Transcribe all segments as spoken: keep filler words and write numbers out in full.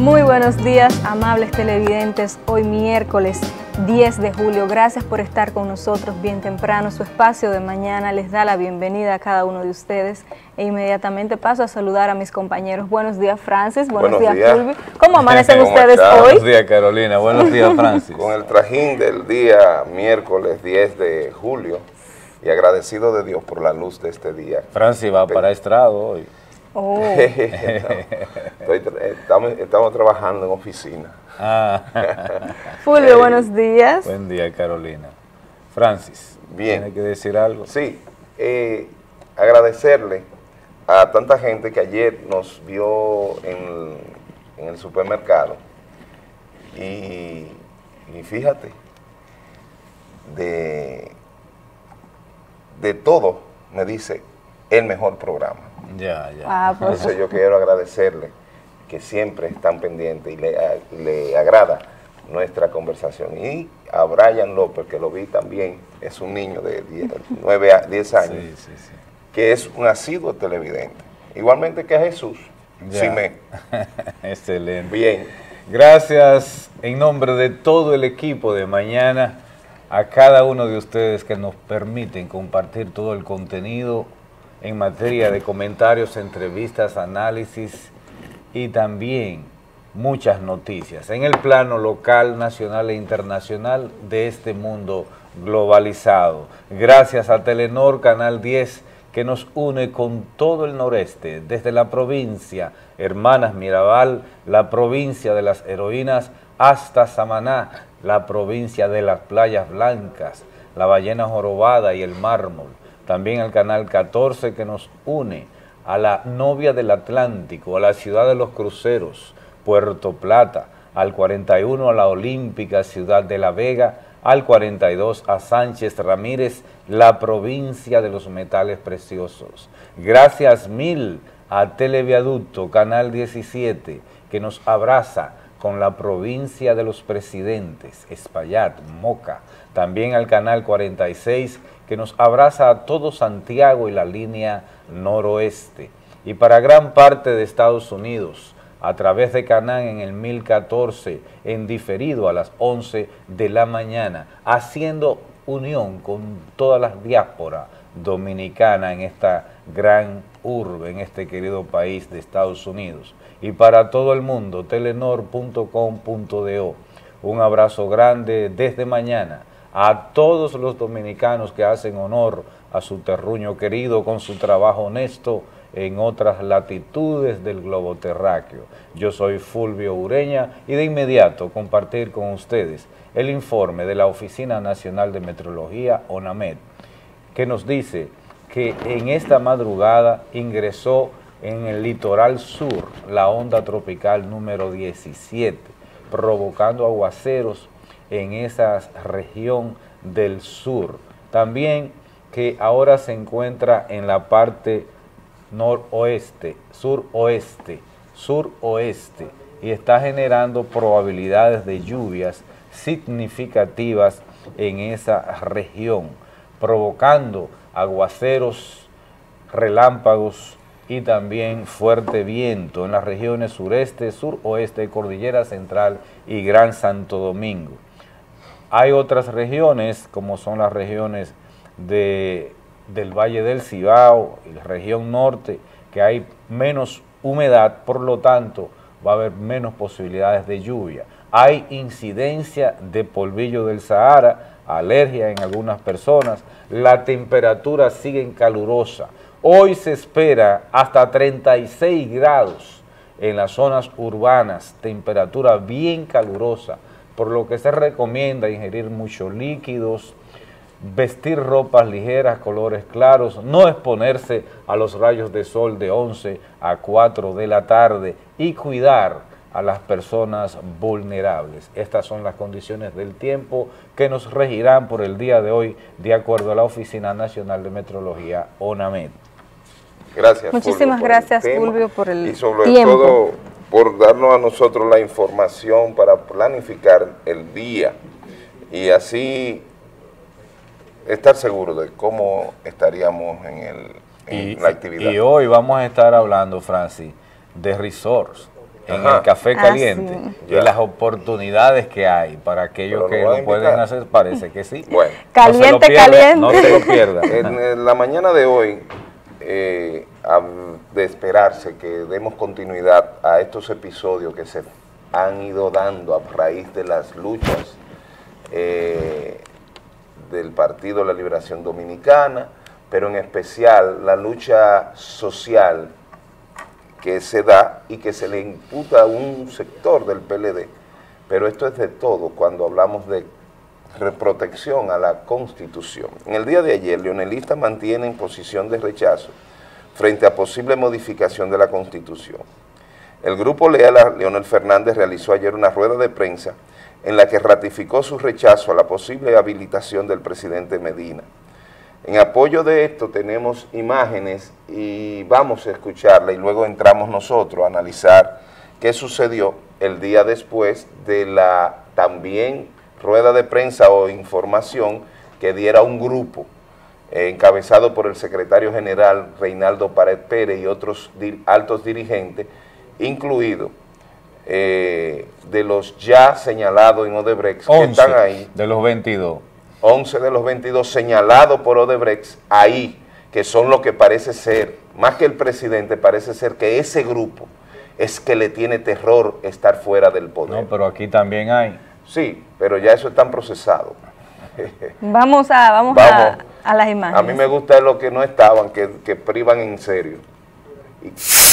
Muy buenos días, amables televidentes. Hoy miércoles diez de julio. Gracias por estar con nosotros bien temprano. Su espacio de mañana les da la bienvenida a cada uno de ustedes. E inmediatamente paso a saludar a mis compañeros. Buenos días, Francis. Buenos, buenos días, días, Fulvio. ¿Cómo amanecen ustedes hoy? Buenos días, Carolina. Buenos días, Francis. Con el trajín del día miércoles diez de julio y agradecido de Dios por la luz de este día. Francis va para estrado hoy. Oh. Estoy, estamos, estamos trabajando en oficina. Ah. Fulvio, hey. Buenos días. Buen día, Carolina. Francis, bien. ¿tiene que decir algo? Sí, eh, agradecerle a tanta gente que ayer nos vio en, en el supermercado y, y fíjate, de, de todo me dice el mejor programa. Ya, ya. Ah, pues. Entonces yo quiero agradecerle que siempre están pendientes y le, le agrada nuestra conversación. Y a Brian López, que lo vi también, es un niño de nueve a diez años, sí, sí, sí. que es un asiduo televidente. Igualmente que a Jesús. Sí, me. Excelente. Bien. Gracias en nombre de todo el equipo de mañana a cada uno de ustedes que nos permiten compartir todo el contenido en materia de comentarios, entrevistas, análisis y también muchas noticias en el plano local, nacional e internacional de este mundo globalizado. Gracias a Telenor Canal diez que nos une con todo el noreste, desde la provincia Hermanas Mirabal, la provincia de las heroínas, hasta Samaná, la provincia de las playas blancas, la ballena jorobada y el mármol. También al Canal catorce que nos une a la novia del Atlántico, a la ciudad de los cruceros, Puerto Plata, al cuarenta y uno a la olímpica ciudad de La Vega, al cuarenta y dos a Sánchez Ramírez, la provincia de los metales preciosos. Gracias mil a Televiaducto Canal diecisiete que nos abraza con la provincia de los presidentes, Espaillat, Moca. También al Canal cuarenta y seis que nos abraza a todo Santiago y la línea noroeste. Y para gran parte de Estados Unidos, a través de Canal en el mil catorce, en diferido a las once de la mañana, haciendo unión con toda la diáspora dominicana en esta gran urbe, en este querido país de Estados Unidos. Y para todo el mundo, telenor punto com punto do. Un abrazo grande desde mañana a todos los dominicanos que hacen honor a su terruño querido con su trabajo honesto en otras latitudes del globo terráqueo. Yo soy Fulvio Ureña y de inmediato compartir con ustedes el informe de la Oficina Nacional de Meteorología, ONAMED, que nos dice que en esta madrugada ingresó en el litoral sur la onda tropical número diecisiete, provocando aguaceros en esa región del sur. También que ahora se encuentra en la parte noroeste, suroeste, suroeste y está generando probabilidades de lluvias significativas en esa región, provocando aguaceros, relámpagos y también fuerte viento en las regiones sureste, suroeste, Cordillera Central y Gran Santo Domingo. Hay otras regiones, como son las regiones de, del Valle del Cibao y la región norte, que hay menos humedad, por lo tanto va a haber menos posibilidades de lluvia. Hay incidencia de polvillo del Sahara, alergia en algunas personas, la temperatura sigue calurosa. Hoy se espera hasta treinta y seis grados en las zonas urbanas, temperatura bien calurosa, por lo que se recomienda ingerir muchos líquidos, vestir ropas ligeras, colores claros, no exponerse a los rayos de sol de once a cuatro de la tarde y cuidar a las personas vulnerables. Estas son las condiciones del tiempo que nos regirán por el día de hoy, de acuerdo a la Oficina Nacional de Meteorología, ONAMED. Gracias, Muchísimas Fulvio, gracias, por Fulvio, por el y sobre tiempo. todo por darnos a nosotros la información para planificar el día y así estar seguros de cómo estaríamos en, el, en y, la actividad. Y hoy vamos a estar hablando, Francis, de resorts, en Ajá. el café Ah, caliente, sí. y las oportunidades que hay para aquellos Pero que lo van a lo pueden invitar. hacer, parece que sí. Bueno, Caliente, no se lo pierda, caliente. no se lo pierda. en, en la mañana de hoy, eh, a- de esperarse que demos continuidad a estos episodios que se han ido dando a raíz de las luchas eh, del Partido de la Liberación Dominicana, pero en especial la lucha social que se da y que se le imputa a un sector del P L D, pero esto es de todo cuando hablamos de protección a la Constitución. En el día de ayer, leonelistas mantienen posición de rechazo frente a posible modificación de la Constitución. El grupo leal a Leonel Fernández realizó ayer una rueda de prensa en la que ratificó su rechazo a la posible habilitación del presidente Medina. En apoyo de esto tenemos imágenes y vamos a escucharla y luego entramos nosotros a analizar qué sucedió el día después de la también rueda de prensa o información que diera un grupo eh, encabezado por el secretario general Reinaldo Pared Pérez y otros di altos dirigentes, incluido eh, de los ya señalados en Odebrecht, que están ahí. De los veintidós. once de los veintidós señalados por Odebrecht ahí, que son lo que parece ser, más que el presidente, parece ser que ese grupo es que le tiene terror estar fuera del poder. No, pero aquí también hay. Sí, pero ya eso está procesado. Vamos a, vamos Vamos. a, a las imágenes. A mí me gusta lo que no estaban, que, que privan en serio. Y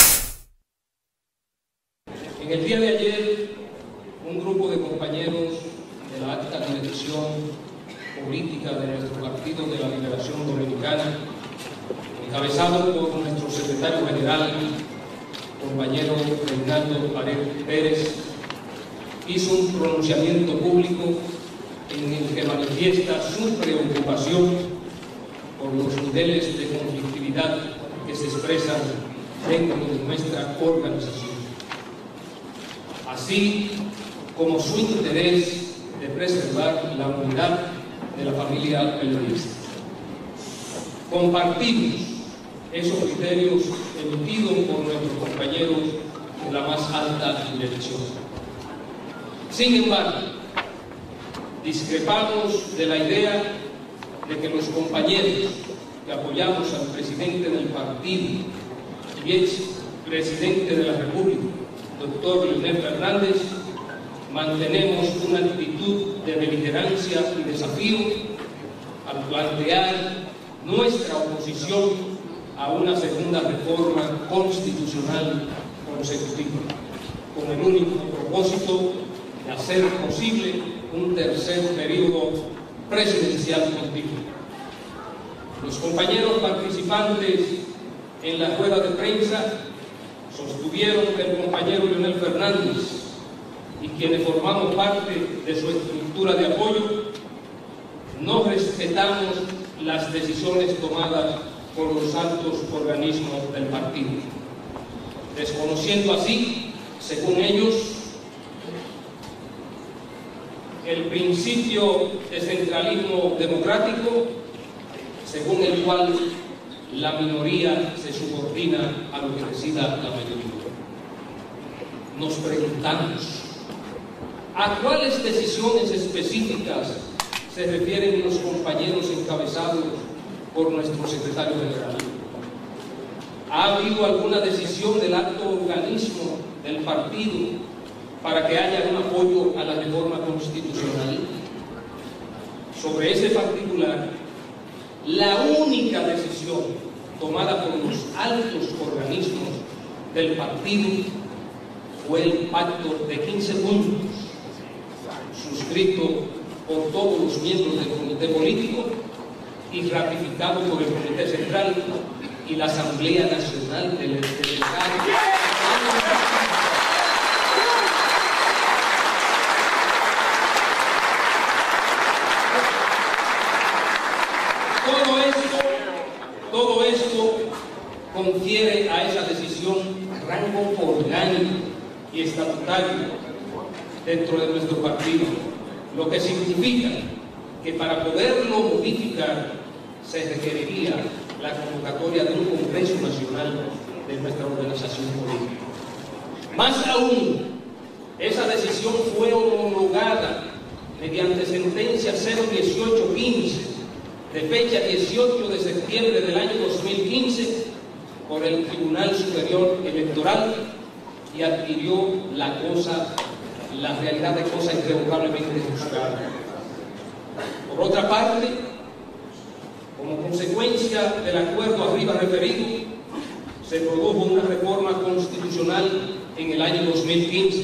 en el día de ayer, un grupo de compañeros de la alta dirección política de nuestro Partido de la Liberación Dominicana, encabezado por nuestro secretario general, compañero Reinaldo Pared Pérez, hizo un pronunciamiento público en el que manifiesta su preocupación por los niveles de conflictividad que se expresan dentro de nuestra organización, así como su interés de preservar la unidad de la familia periodista. Compartimos esos criterios emitidos por nuestros compañeros de la más alta dirección. Sin embargo, discrepamos de la idea de que los compañeros que apoyamos al presidente del partido y ex presidente de la República, doctor Leonel Fernández, mantenemos una actitud de beligerancia y desafío al plantear nuestra oposición a una segunda reforma constitucional consecutiva, con el único propósito de hacer posible un tercer periodo presidencial continuo. Los compañeros participantes en la rueda de prensa sostuvieron que el compañero Leonel Fernández y quienes formamos parte de su estructura de apoyo no respetamos las decisiones tomadas por los altos organismos del partido, desconociendo así, según ellos, el principio de centralismo democrático, según el cual la minoría se subordina a lo que decida la mayoría. Nos preguntamos, ¿a cuáles decisiones específicas se refieren los compañeros encabezados por nuestro secretario general? ¿Ha habido alguna decisión del alto organismo del partido para que haya un apoyo a la reforma constitucional? Sobre ese particular, la única decisión tomada por los altos organismos del partido fue el pacto de quince puntos, suscrito por todos los miembros del comité político y ratificado por el Comité Central y la Asamblea Nacional del Estado. Todo esto, todo esto confiere a esa decisión rango orgánico y estatutario dentro de nuestro partido, lo que significa que para poderlo modificar se requeriría la convocatoria de un Congreso Nacional de nuestra organización política. Más aún, esa decisión fue homologada mediante sentencia cero dieciocho quince de fecha dieciocho de septiembre del año dos mil quince por el Tribunal Superior Electoral y adquirió la cosa, la realidad de cosa irrevocablemente juzgada. Por otra parte, como consecuencia del acuerdo arriba referido, se produjo una reforma constitucional en el año dos mil quince,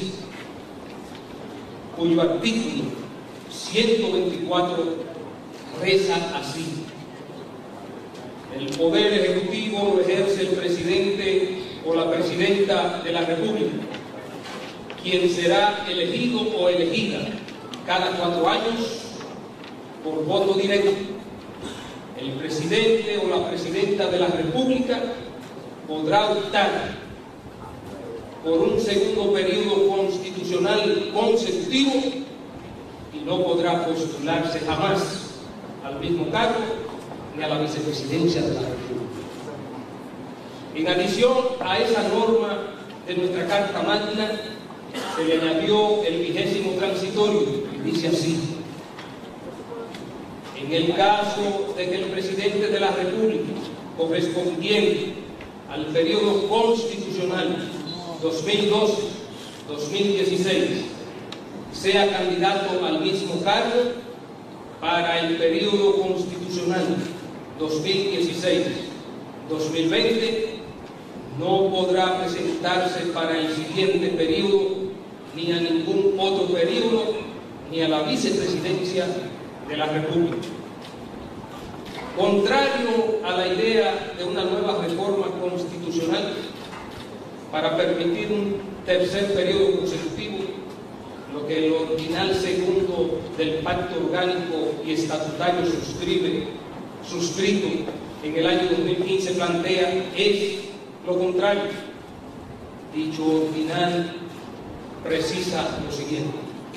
cuyo artículo ciento veinticuatro reza así: el poder ejecutivo lo ejerce el presidente o la presidenta de la República, quien será elegido o elegida cada cuatro años por voto directo. El presidente o la presidenta de la República podrá optar por un segundo periodo constitucional consecutivo y no podrá postularse jamás al mismo cargo ni a la vicepresidencia de la República. En adición a esa norma de nuestra Carta Magna, se le añadió el vigésimo transitorio, y dice así: en el caso de que el presidente de la República, correspondiente al periodo constitucional dos mil doce a dos mil dieciséis, sea candidato al mismo cargo para el periodo constitucional dos mil dieciséis a dos mil veinte, no podrá presentarse para el siguiente periodo ni a ningún otro periodo ni a la vicepresidencia de la República. Contrario a la idea de una nueva reforma constitucional para permitir un tercer periodo consecutivo, lo que el original segundo del Pacto Orgánico y Estatutario suscribe, suscrito en el año dos mil quince plantea es lo contrario. Dicho original precisa lo siguiente: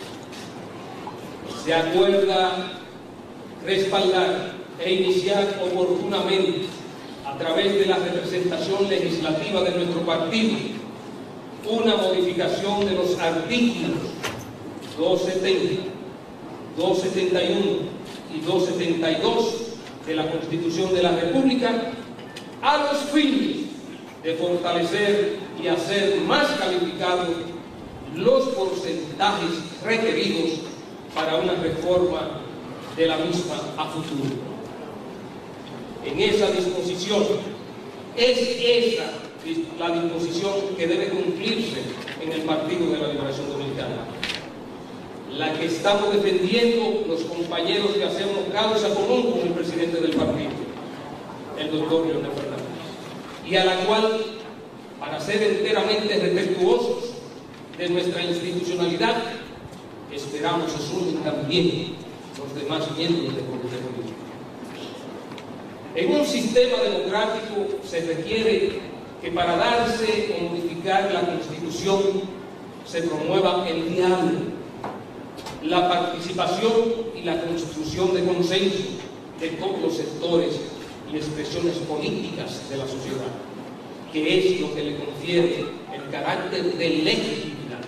se acuerda respaldar e iniciar oportunamente, a través de la representación legislativa de nuestro partido, una modificación de los artículos doscientos setenta, doscientos setenta y uno y doscientos setenta y dos de la Constitución de la República, a los fines de fortalecer y hacer más calificados los porcentajes requeridos para una reforma de la misma a futuro. En esa disposición, es esa la disposición que debe cumplirse en el Partido de la Liberación Dominicana, la que estamos defendiendo los compañeros que hacemos causa común con el presidente del partido, el doctor Leonel Fernández, y a la cual, para ser enteramente respetuosos de nuestra institucionalidad, esperamos se sumen también los demás miembros del comité político. En un sistema democrático se requiere que para darse o modificar la Constitución se promueva el diálogo, la participación y la construcción de consenso de todos los sectores y expresiones políticas de la sociedad, que es lo que le confiere el carácter de legitimidad.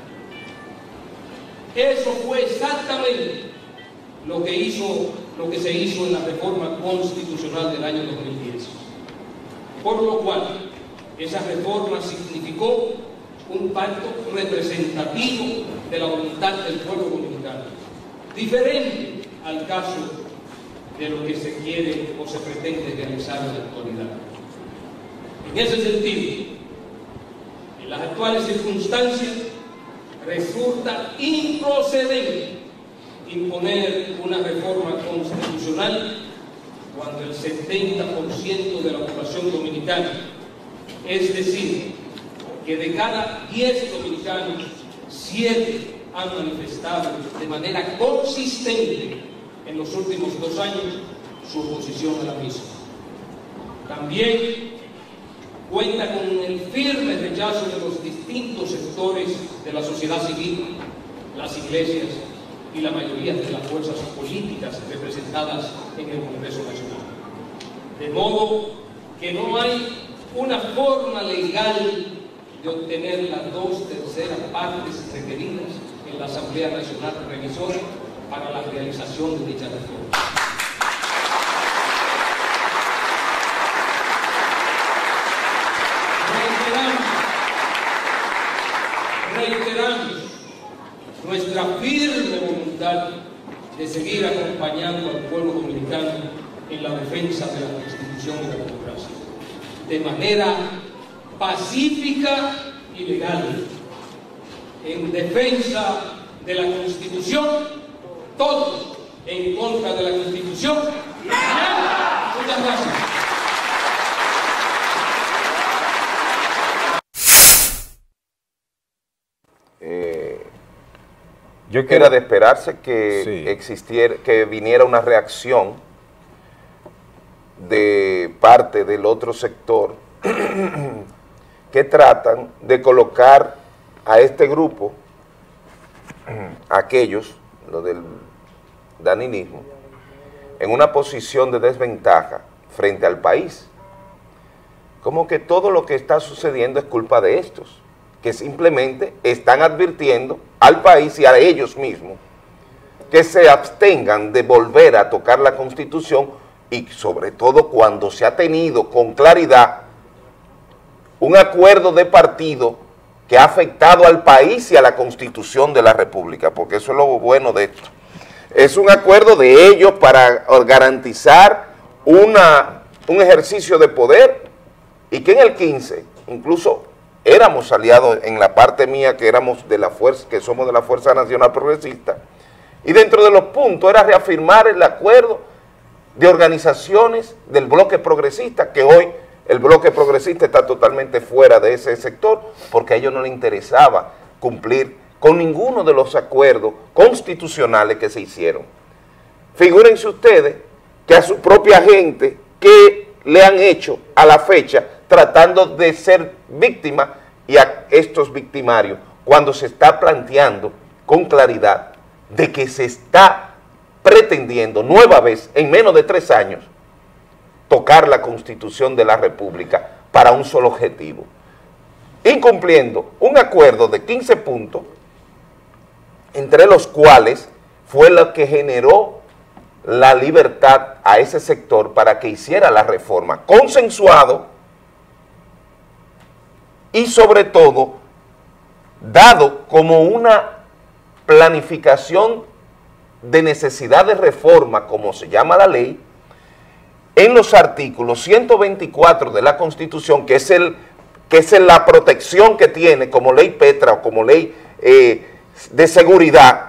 Eso fue exactamente lo que hizo, lo que se hizo en la reforma constitucional del año dos mil diez. Por lo cual, esa reforma significó un pacto representativo de la voluntad del pueblo dominicano, diferente al caso de lo que se quiere o se pretende realizar en la actualidad. En ese sentido, en las actuales circunstancias, resulta improcedente imponer una reforma constitucional cuando el setenta por ciento de la población dominicana, es decir, que de cada diez dominicanos, siete han manifestado de manera consistente en los últimos dos años su oposición a la misma. También cuenta con el firme rechazo de los distintos sectores de la sociedad civil, las iglesias y la mayoría de las fuerzas políticas representadas en el Congreso Nacional. De modo que no hay una forma legal de obtener las dos terceras partes requeridas en la Asamblea Nacional Revisora para la realización de dicha reforma. Reiteramos, reiteramos nuestra firme voluntad de seguir acompañando al pueblo dominicano en la defensa de la Constitución y de la democracia, de manera pacífica y legal, en defensa de la Constitución, todos en contra de la Constitución. Muchas gracias. Eh, Yo quiero... Era de esperarse que sí. existiera, que viniera una reacción de parte del otro sector que tratan de colocar a este grupo, a aquellos, lo del danilismo, en una posición de desventaja frente al país. Como que todo lo que está sucediendo es culpa de estos, que simplemente están advirtiendo al país y a ellos mismos que se abstengan de volver a tocar la Constitución, y sobre todo cuando se ha tenido con claridad un acuerdo de partido que ha afectado al país y a la Constitución de la República, porque eso es lo bueno de esto. Es un acuerdo de ellos para garantizar una, un ejercicio de poder, y que en el quince, incluso éramos aliados en la parte mía, que éramos de la fuerza, que somos de la Fuerza Nacional Progresista, y dentro de los puntos era reafirmar el acuerdo de organizaciones del bloque progresista, que hoy el bloque progresista está totalmente fuera de ese sector, porque a ellos no les interesaba cumplir con ninguno de los acuerdos constitucionales que se hicieron. Figúrense ustedes que a su propia gente, que le han hecho a la fecha, tratando de ser víctimas, y a estos victimarios, cuando se está planteando con claridad de que se está pretendiendo nueva vez, en menos de tres años, tocar la Constitución de la República para un solo objetivo, incumpliendo un acuerdo de quince puntos, entre los cuales fue lo que generó la libertad a ese sector para que hiciera la reforma, consensuado y sobre todo dado como una planificación de necesidad de reforma, como se llama la ley, en los artículos ciento veinticuatro de la Constitución, que es, el, que es la protección que tiene como ley Petra o como ley eh, de seguridad,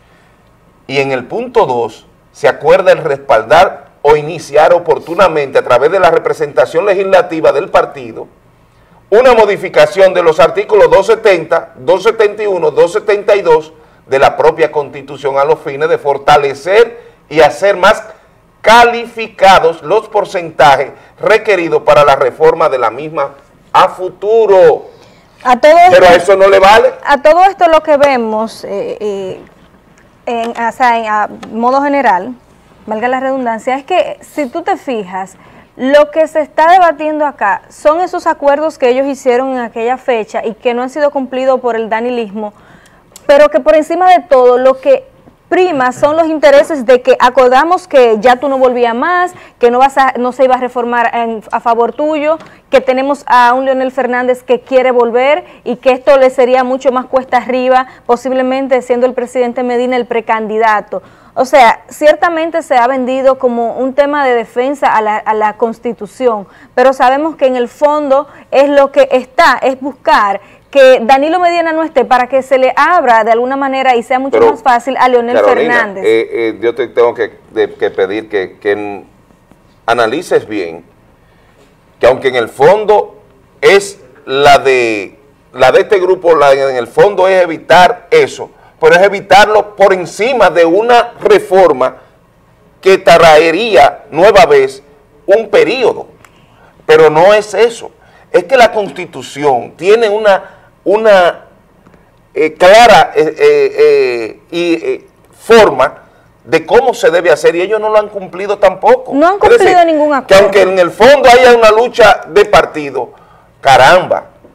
y en el punto dos se acuerda el respaldar o iniciar oportunamente a través de la representación legislativa del partido una modificación de los artículos doscientos setenta, doscientos setenta y uno, doscientos setenta y dos de la propia Constitución, a los fines de fortalecer y hacer más calificados los porcentajes requeridos para la reforma de la misma a futuro. A todo esto, pero a eso no le vale. A todo esto lo que vemos, eh, eh, en, o sea, en, a modo general, valga la redundancia, es que si tú te fijas, lo que se está debatiendo acá son esos acuerdos que ellos hicieron en aquella fecha y que no han sido cumplidos por el danilismo, pero que por encima de todo lo que prima son los intereses de que acordamos que ya tú no volvías más, que no vas a, no se iba a reformar en, a favor tuyo, que tenemos a un Leonel Fernández que quiere volver y que esto le sería mucho más cuesta arriba, posiblemente siendo el presidente Medina el precandidato. O sea, ciertamente se ha vendido como un tema de defensa a la, a la Constitución, pero sabemos que en el fondo es lo que está, es buscar que Danilo Medina no esté para que se le abra de alguna manera y sea mucho pero, más fácil a Leonel Carolina, Fernández. Eh, eh, yo te tengo que, de, que pedir que, que analices bien, que aunque en el fondo es la de, la de este grupo, la, en el fondo es evitar eso, pero es evitarlo por encima de una reforma que traería nueva vez un periodo, pero no es eso, es que la Constitución tiene una, una eh, clara eh, eh, eh, y, eh, forma de cómo se debe hacer, y ellos no lo han cumplido tampoco. No han cumplido decir, ningún acuerdo. Que aunque en el fondo haya una lucha de partido, caramba,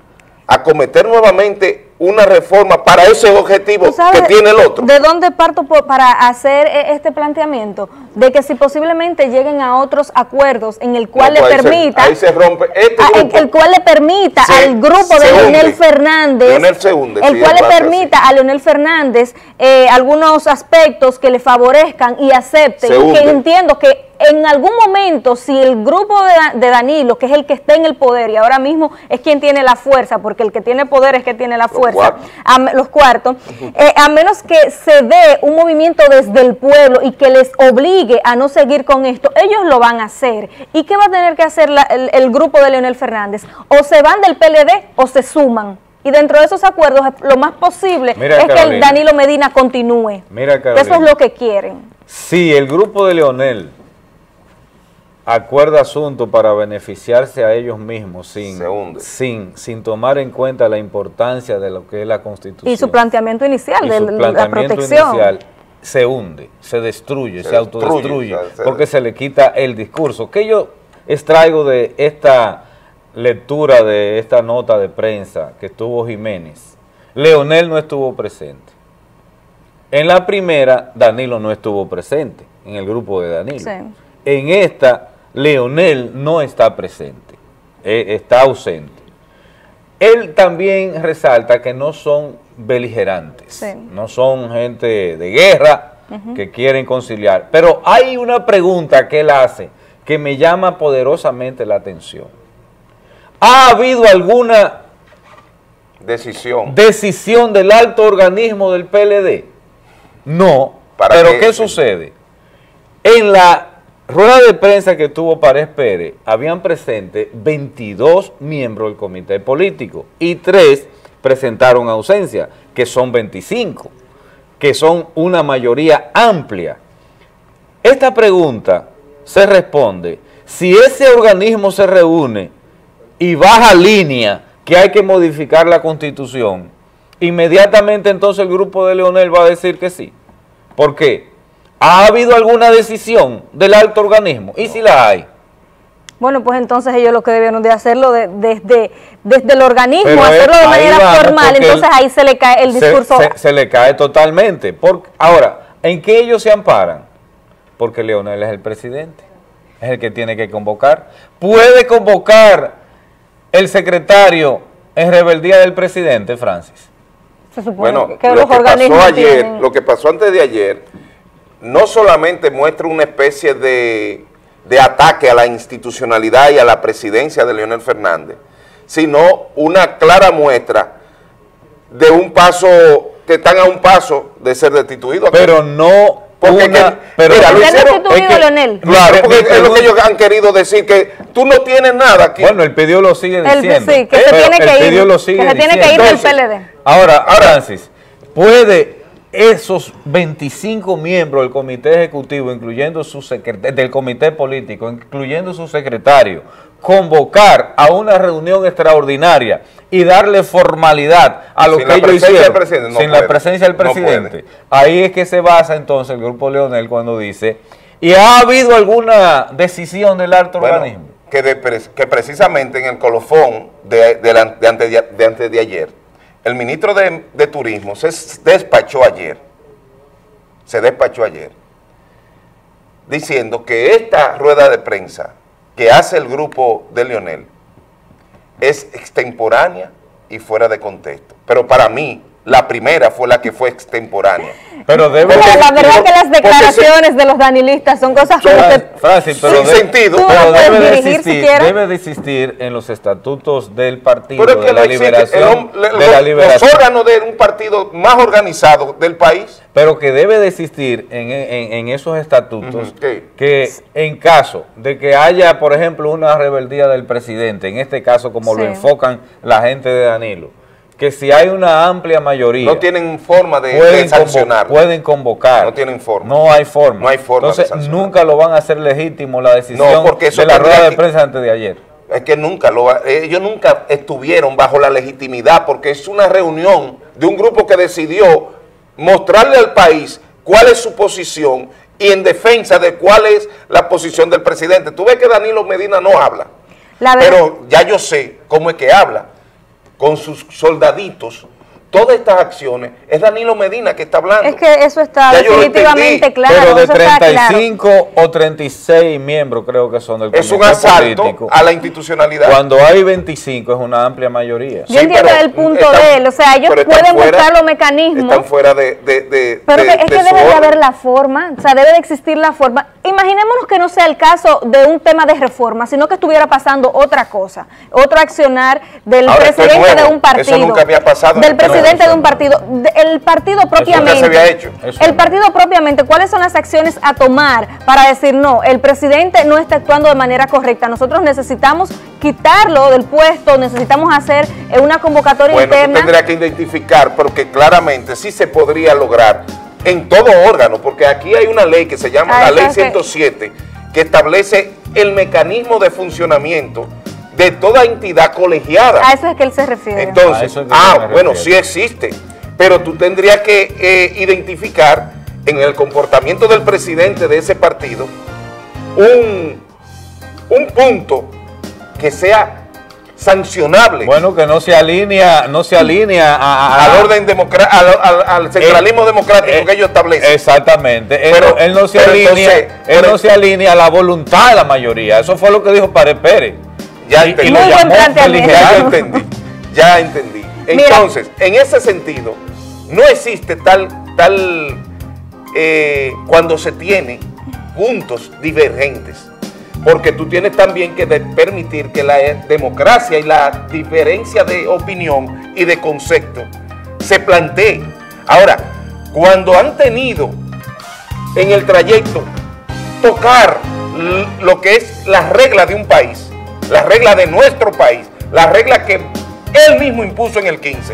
acometer nuevamente una reforma para ese objetivo que tiene el otro. ¿De dónde parto por, para hacer este planteamiento? De que si posiblemente lleguen a otros acuerdos en el cual no, pues le permita, ahí se, ahí se rompe este a, en el cual le permita se, al grupo de Leonel Fernández, Leonel se hunde, el sí, cual le permita así. a Leonel Fernández eh, algunos aspectos que le favorezcan y acepten, y que entiendo que en algún momento, si el grupo de, de Danilo, que es el que está en el poder y ahora mismo es quien tiene la fuerza, porque el que tiene poder es que tiene la fuerza, los cuartos, a, los cuartos eh, a menos que se dé un movimiento desde el pueblo y que les obligue a no seguir con esto, ellos lo van a hacer. ¿Y qué va a tener que hacer la, el, el grupo de Leonel Fernández? O se van del P L D o se suman. Y dentro de esos acuerdos, lo más posible Mira, es Carolina, que el Danilo Medina continúe. Mira, que eso es lo que quieren. Sí, el grupo de Leonel acuerda asunto para beneficiarse a ellos mismos sin, sin, sin tomar en cuenta la importancia de lo que es la Constitución. Y su planteamiento inicial y de su la planteamiento protección. Inicial se hunde, se destruye, se, se autodestruye, destruye, se porque se le quita el discurso. ¿Qué yo extraigo de esta lectura de esta nota de prensa que estuvo Jiménez? Leonel no estuvo presente. En la primera, Danilo no estuvo presente, en el grupo de Danilo. Sí. En esta, Leonel no está presente, eh, está ausente. Él también resalta que no son beligerantes, sí. no son gente de guerra uh-huh. que quieren conciliar. Pero hay una pregunta que él hace que me llama poderosamente la atención. ¿Ha habido alguna decisión, decisión del alto organismo del P L D? No, pero ¿qué sucede? En la rueda de prensa que tuvo Pared Pérez, habían presente veintidós miembros del comité político y tres presentaron ausencia, que son veinticinco, que son una mayoría amplia. Esta pregunta se responde, si ese organismo se reúne y baja línea que hay que modificar la Constitución, inmediatamente entonces el grupo de Leonel va a decir que sí. ¿Por qué? ¿Ha habido alguna decisión del alto organismo? ¿Y si la hay? Bueno, pues entonces ellos lo que debieron de hacerlo de, desde, desde el organismo, Pero hacerlo de manera va, formal, entonces él, ahí se le cae el discurso. Se, se, se le cae totalmente. Por, ahora, ¿en qué ellos se amparan? Porque Leonel es el presidente, es el que tiene que convocar. ¿Puede convocar el secretario en rebeldía del presidente, Francis? Se supone bueno, que lo los que organismos pasó ayer, tienen... lo que pasó antes de ayer, no solamente muestra una especie de, de ataque a la institucionalidad y a la presidencia de Leonel Fernández, sino una clara muestra de un paso, que están a un paso de ser destituidos. Pero no... Porque una, que, pero mira, lo hicieron, es que, Leonel. Claro, porque es lo que ellos han querido decir, que tú no tienes nada aquí. Bueno, el pedido lo sigue diciendo. El, sí, que se tiene que ir, lo sigue que se tiene que ir del P L D. Ahora, Francis, ¿puede esos veinticinco miembros del comité ejecutivo, incluyendo su secretario, del comité político, incluyendo su secretario, convocar a una reunión extraordinaria y darle formalidad a lo sin que ellos hicieron, no sin puede, la presencia del presidente? No Ahí es que se basa entonces el grupo Leonel cuando dice, ¿y ha habido alguna decisión del alto bueno, organismo? Que, de, que precisamente en el colofón de, de, la, de, antes de, de antes de ayer, el ministro de, de Turismo se despachó ayer, se despachó ayer, diciendo que esta rueda de prensa que hace el grupo de Leonel es extemporánea y fuera de contexto. Pero para mí, la primera fue la que fue extemporánea. Pero debe porque, la verdad es que las declaraciones se, de los danilistas son cosas como que Francis, pero sin de, sentido. Pero debe de, existir, debe de existir en los estatutos del partido, pero es que de, no la existe, liberación, el, el, de la liberación. Los órganos de un partido más organizado del país. Pero que debe de existir en, en, en esos estatutos uh-huh. ¿Qué? Que en caso de que haya, por ejemplo, una rebeldía del presidente, en este caso como sí. lo enfocan la gente de Danilo, que si hay una amplia mayoría... No tienen forma de, pueden de sancionar. Convo pueden convocar. No tienen forma. No hay forma. No hay forma. Entonces, nunca lo van a hacer legítimo la decisión no, porque eso de la rueda de que, prensa antes de ayer. Es que nunca, lo, ellos nunca estuvieron bajo la legitimidad, porque es una reunión de un grupo que decidió mostrarle al país cuál es su posición y en defensa de cuál es la posición del presidente. Tú ves que Danilo Medina no habla, la pero ya yo sé cómo es que habla. con sus soldaditos, todas estas acciones, es Danilo Medina que está hablando. Es que eso está Ya yo lo definitivamente entendí, claro. Pero de eso está treinta y claro. cinco o treinta y seis miembros creo que son del Es un comité asalto político. a la institucionalidad. Cuando hay veinticinco es una amplia mayoría. Yo Sí, entiendo pero el punto están- de él, o sea, ellos pero están pueden fuera- buscar los mecanismos. Están fuera de, de, de, Pero de- que- es de que su debe de orden. haber la forma, o sea, debe de existir la forma. Imaginémonos que no sea el caso de un tema de reforma, sino que estuviera pasando otra cosa, otro accionar del Ahora, esto es presidente de nuevo. un partido. Eso nunca había pasado en Del el país. presidente No, de un eso no. partido. de- el partido propiamente. se había hecho. Eso El no. partido propiamente, ¿cuáles son las acciones a tomar para decir no, el presidente no está actuando de manera correcta? Nosotros necesitamos quitarlo del puesto, necesitamos hacer eh, una convocatoria Bueno, tú interna. tendrías que identificar, porque claramente sí se podría lograr en todo órgano, porque aquí hay una ley que se llama Ah, la eso ley es que- ciento siete, que establece el mecanismo de funcionamiento de toda entidad colegiada. A eso es que él se refiere. A Entonces, eso es que ah, me bueno, refiero. sí existe, pero tú tendrías que eh, identificar en el comportamiento del presidente de ese partido un, un punto que sea sancionable Bueno, que no se alinea, no se alinea a- a- al orden democra- al, al- al centralismo Eh, democrático eh, que ellos establecen. Exactamente. Él, Pero- no- él no se pero alinea, entonces, él pero- no se alinea a la voluntad de la mayoría. Eso fue lo que dijo Pared Pérez. Ya Y- entendí. y lo Muy buen llamó planteamiento. Ya yo beligerante. entendí, ya entendí. Mira. Entonces, en ese sentido, no existe tal, tal eh, cuando se tiene puntos divergentes, porque tú tienes también que de- permitir que la eh, democracia y la diferencia de opinión y de concepto se plantee. Ahora, cuando han tenido en el trayecto tocar l- lo que es la regla de un país, la regla de nuestro país, la regla que él mismo impuso en el quince,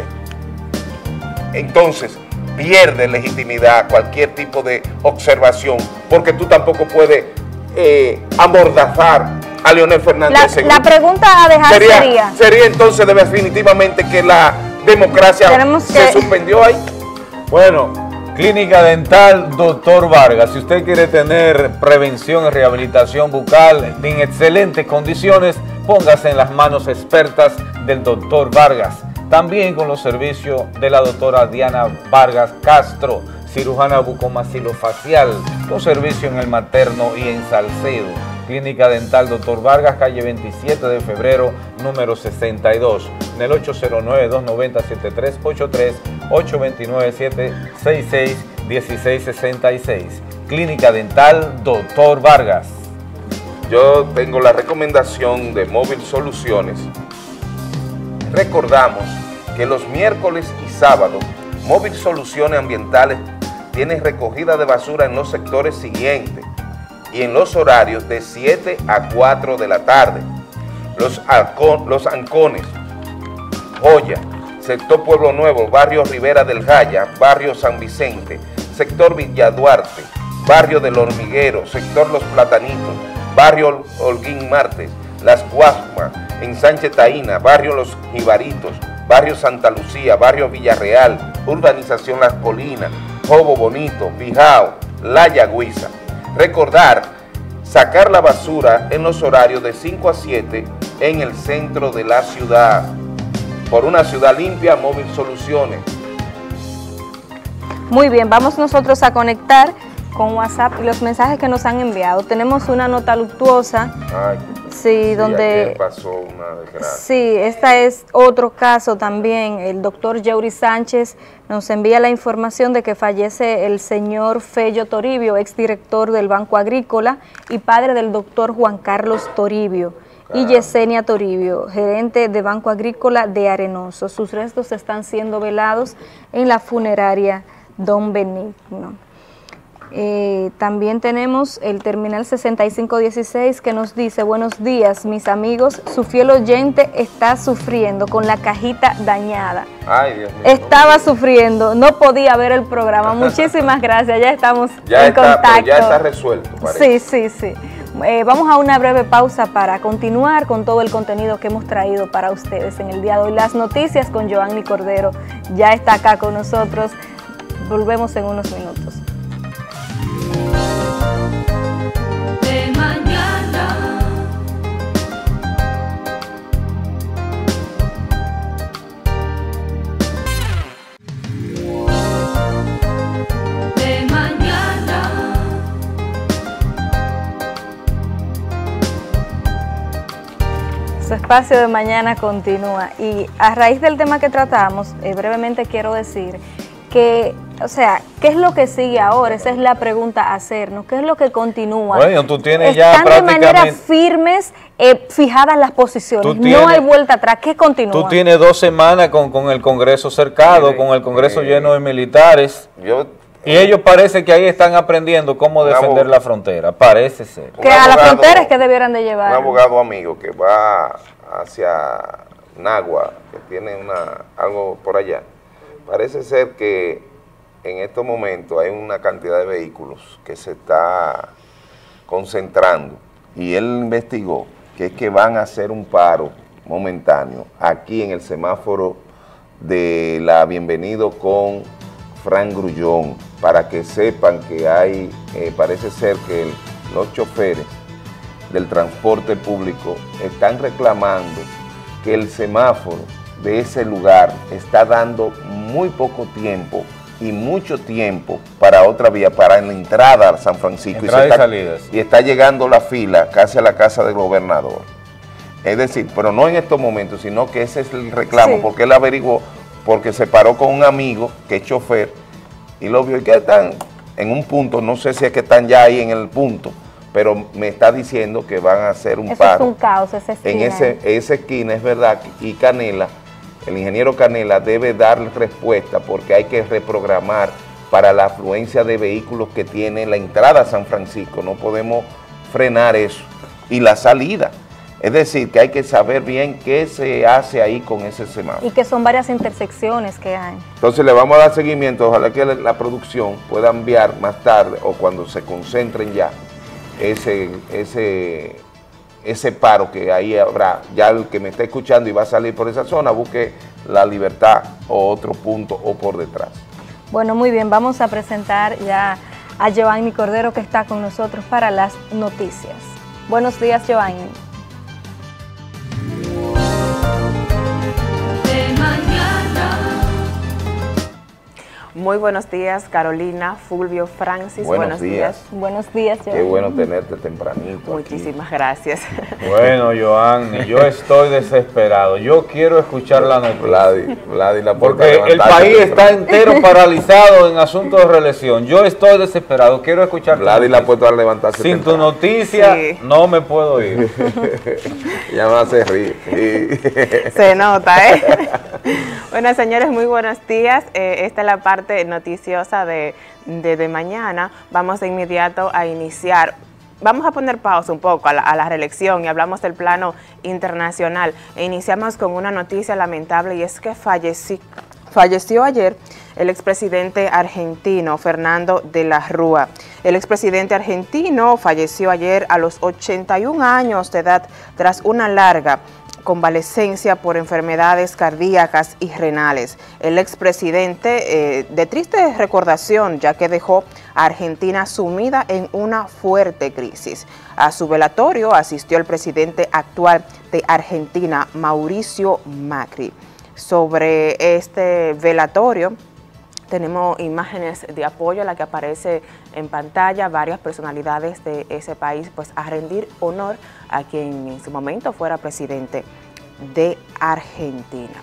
entonces pierde legitimidad cualquier tipo de observación, porque tú tampoco puedes eh, amordazar a Leonel Fernández. La, ese la grupo. pregunta a dejar sería, sería, sería entonces definitivamente que la democracia Tenemos se que- suspendió ahí. Bueno, Clínica Dental Doctor Vargas. Si usted quiere tener prevención y rehabilitación bucal en excelentes condiciones, póngase en las manos expertas del Doctor Vargas. También con los servicios de la doctora Diana Vargas Castro, cirujana bucomaxilofacial, con servicio en el materno y en Salcedo. Clínica Dental Doctor Vargas, calle veintisiete de febrero, número sesenta y dos, en el ocho cero nueve, dos nueve cero, siete tres ocho tres, ocho dos nueve, siete seis seis, uno seis seis seis. Clínica Dental Doctor Vargas. Yo tengo la recomendación de Móvil Soluciones. Recordamos que los miércoles y sábados, Móvil Soluciones Ambientales tiene recogida de basura en los sectores siguientes y en los horarios de siete a cuatro de la tarde. Los, Alcon- los Ancones, Joya, sector Pueblo Nuevo, barrio Rivera del Jaya, barrio San Vicente, sector Villa Duarte, barrio del Hormiguero, sector Los Platanitos, barrio Holguín Martes, Las Guasmas, en Sánchez Taína, barrio Los Jibaritos, barrio Santa Lucía, barrio Villarreal, urbanización Las Colinas, Jobo Bonito, Bijao, La Yagüiza. Recordar, sacar la basura en los horarios de cinco a siete en el centro de la ciudad. Por una ciudad limpia, Móvil Soluciones. muy bien, vamos nosotros a conectar con WhatsApp y los mensajes que nos han enviado. Tenemos una nota luctuosa, Ay, sí, donde... ayer pasó una desgracia. Sí, esta es otro caso también. El doctor Yeury Sánchez nos envía la información de que fallece el señor Fello Toribio, exdirector del Banco Agrícola y padre del doctor Juan Carlos Toribio, y Yesenia Toribio, gerente de Banco Agrícola de Arenoso. Sus restos están siendo velados en la funeraria Don Benigno. Eh, también tenemos el terminal sesenta y cinco dieciséis que nos dice: buenos días mis amigos, su fiel oyente está sufriendo con la cajita dañada. Ay, Dios mío. Estaba sufriendo, no podía ver el programa. Muchísimas gracias, ya estamos Ya en está, pero contacto. ya está resuelto, parece. Sí, sí, sí. Eh, vamos a una breve pausa para continuar con todo el contenido que hemos traído para ustedes en el día de hoy. Las noticias con Joanny Cordero ya está acá con nosotros. Volvemos en unos minutos. De mañana. Su espacio de mañana continúa y a raíz del tema que tratamos, eh, brevemente quiero decir que, o sea, ¿qué es lo que sigue ahora? Esa es la pregunta a hacernos. ¿Qué es lo que continúa? Bueno, tú tienes ya Están prácticamente... de manera firmes, eh, fijadas las posiciones, tienes, no hay vuelta atrás. ¿Qué continúa? Tú tienes dos semanas con, con el Congreso cercado, Mire, con el Congreso eh, lleno de militares. Yo, Y ellos parece que ahí están aprendiendo cómo defender la frontera, parece ser. Que a la frontera es que debieran de llevar. Un abogado amigo que va hacia Nagua, que tiene una algo por allá, parece ser que en estos momentos hay una cantidad de vehículos que se está concentrando y él investigó que es que van a hacer un paro momentáneo aquí en el semáforo de la Bienvenido con Fran Grullón, para que sepan que hay, eh, parece ser que el, los choferes del transporte público están reclamando que el semáforo de ese lugar está dando muy poco tiempo y mucho tiempo para otra vía, para la entrada a San Francisco. Entrada y, y, está, salidas. y está llegando la fila casi a la casa del gobernador. Es decir, pero no en estos momentos, sino que ese es el reclamo, sí. Porque él averiguó, porque se paró con un amigo que es chofer y lo vio y que están en un punto, no sé si es que están ya ahí en el punto, pero me está diciendo que van a hacer un Eso paro. Es un caos, esa esquina. En ese, esa esquina, es verdad, y Canela, el ingeniero Canela debe dar respuesta porque hay que reprogramar para la afluencia de vehículos que tiene la entrada a San Francisco, no podemos frenar eso, y la salida. Es decir, que hay que saber bien qué se hace ahí con ese semáforo. Y que son varias intersecciones que hay. Entonces le vamos a dar seguimiento, ojalá que la producción pueda enviar más tarde o cuando se concentren ya ese, ese, ese paro que ahí habrá. Ya el que me está escuchando y va a salir por esa zona, busque La Libertad o otro punto o por detrás. Bueno, muy bien, vamos a presentar ya a Giovanni Cordero que está con nosotros para las noticias. Buenos días, Giovanni. Muy buenos días, Carolina, Fulvio, Francis. Buenos, buenos días. días. Buenos días, Giovanni. Qué bueno tenerte tempranito. Muchísimas aquí. gracias. Bueno, Giovanni, yo estoy desesperado. Yo quiero escuchar la noticia. Vladi, Vladi la Porque el país está entero paralizado en asuntos de reelección. Yo estoy desesperado. Quiero escuchar. Vladi la ha puesto a levantarse. Sin temprano. tu noticia, sí. No me puedo ir. Ya me hace reír. Sí. Se nota, ¿eh? Bueno, señores, muy buenos días. Eh, esta es la parte noticiosa de, de, de mañana. Vamos de inmediato a iniciar. Vamos a poner pausa un poco a la, a la reelección y hablamos del plano internacional. E iniciamos con una noticia lamentable y es que falleció, falleció ayer el expresidente argentino Fernando de la Rúa. El expresidente argentino falleció ayer a los ochenta y un años de edad tras una larga convalecencia por enfermedades cardíacas y renales. El expresidente, eh, de triste recordación, ya que dejó a Argentina sumida en una fuerte crisis. A su velatorio asistió el presidente actual de Argentina, Mauricio Macri. Sobre este velatorio, tenemos imágenes de apoyo a la que aparece en pantalla, varias personalidades de ese país, pues a rendir honor a quien en su momento fuera presidente de Argentina.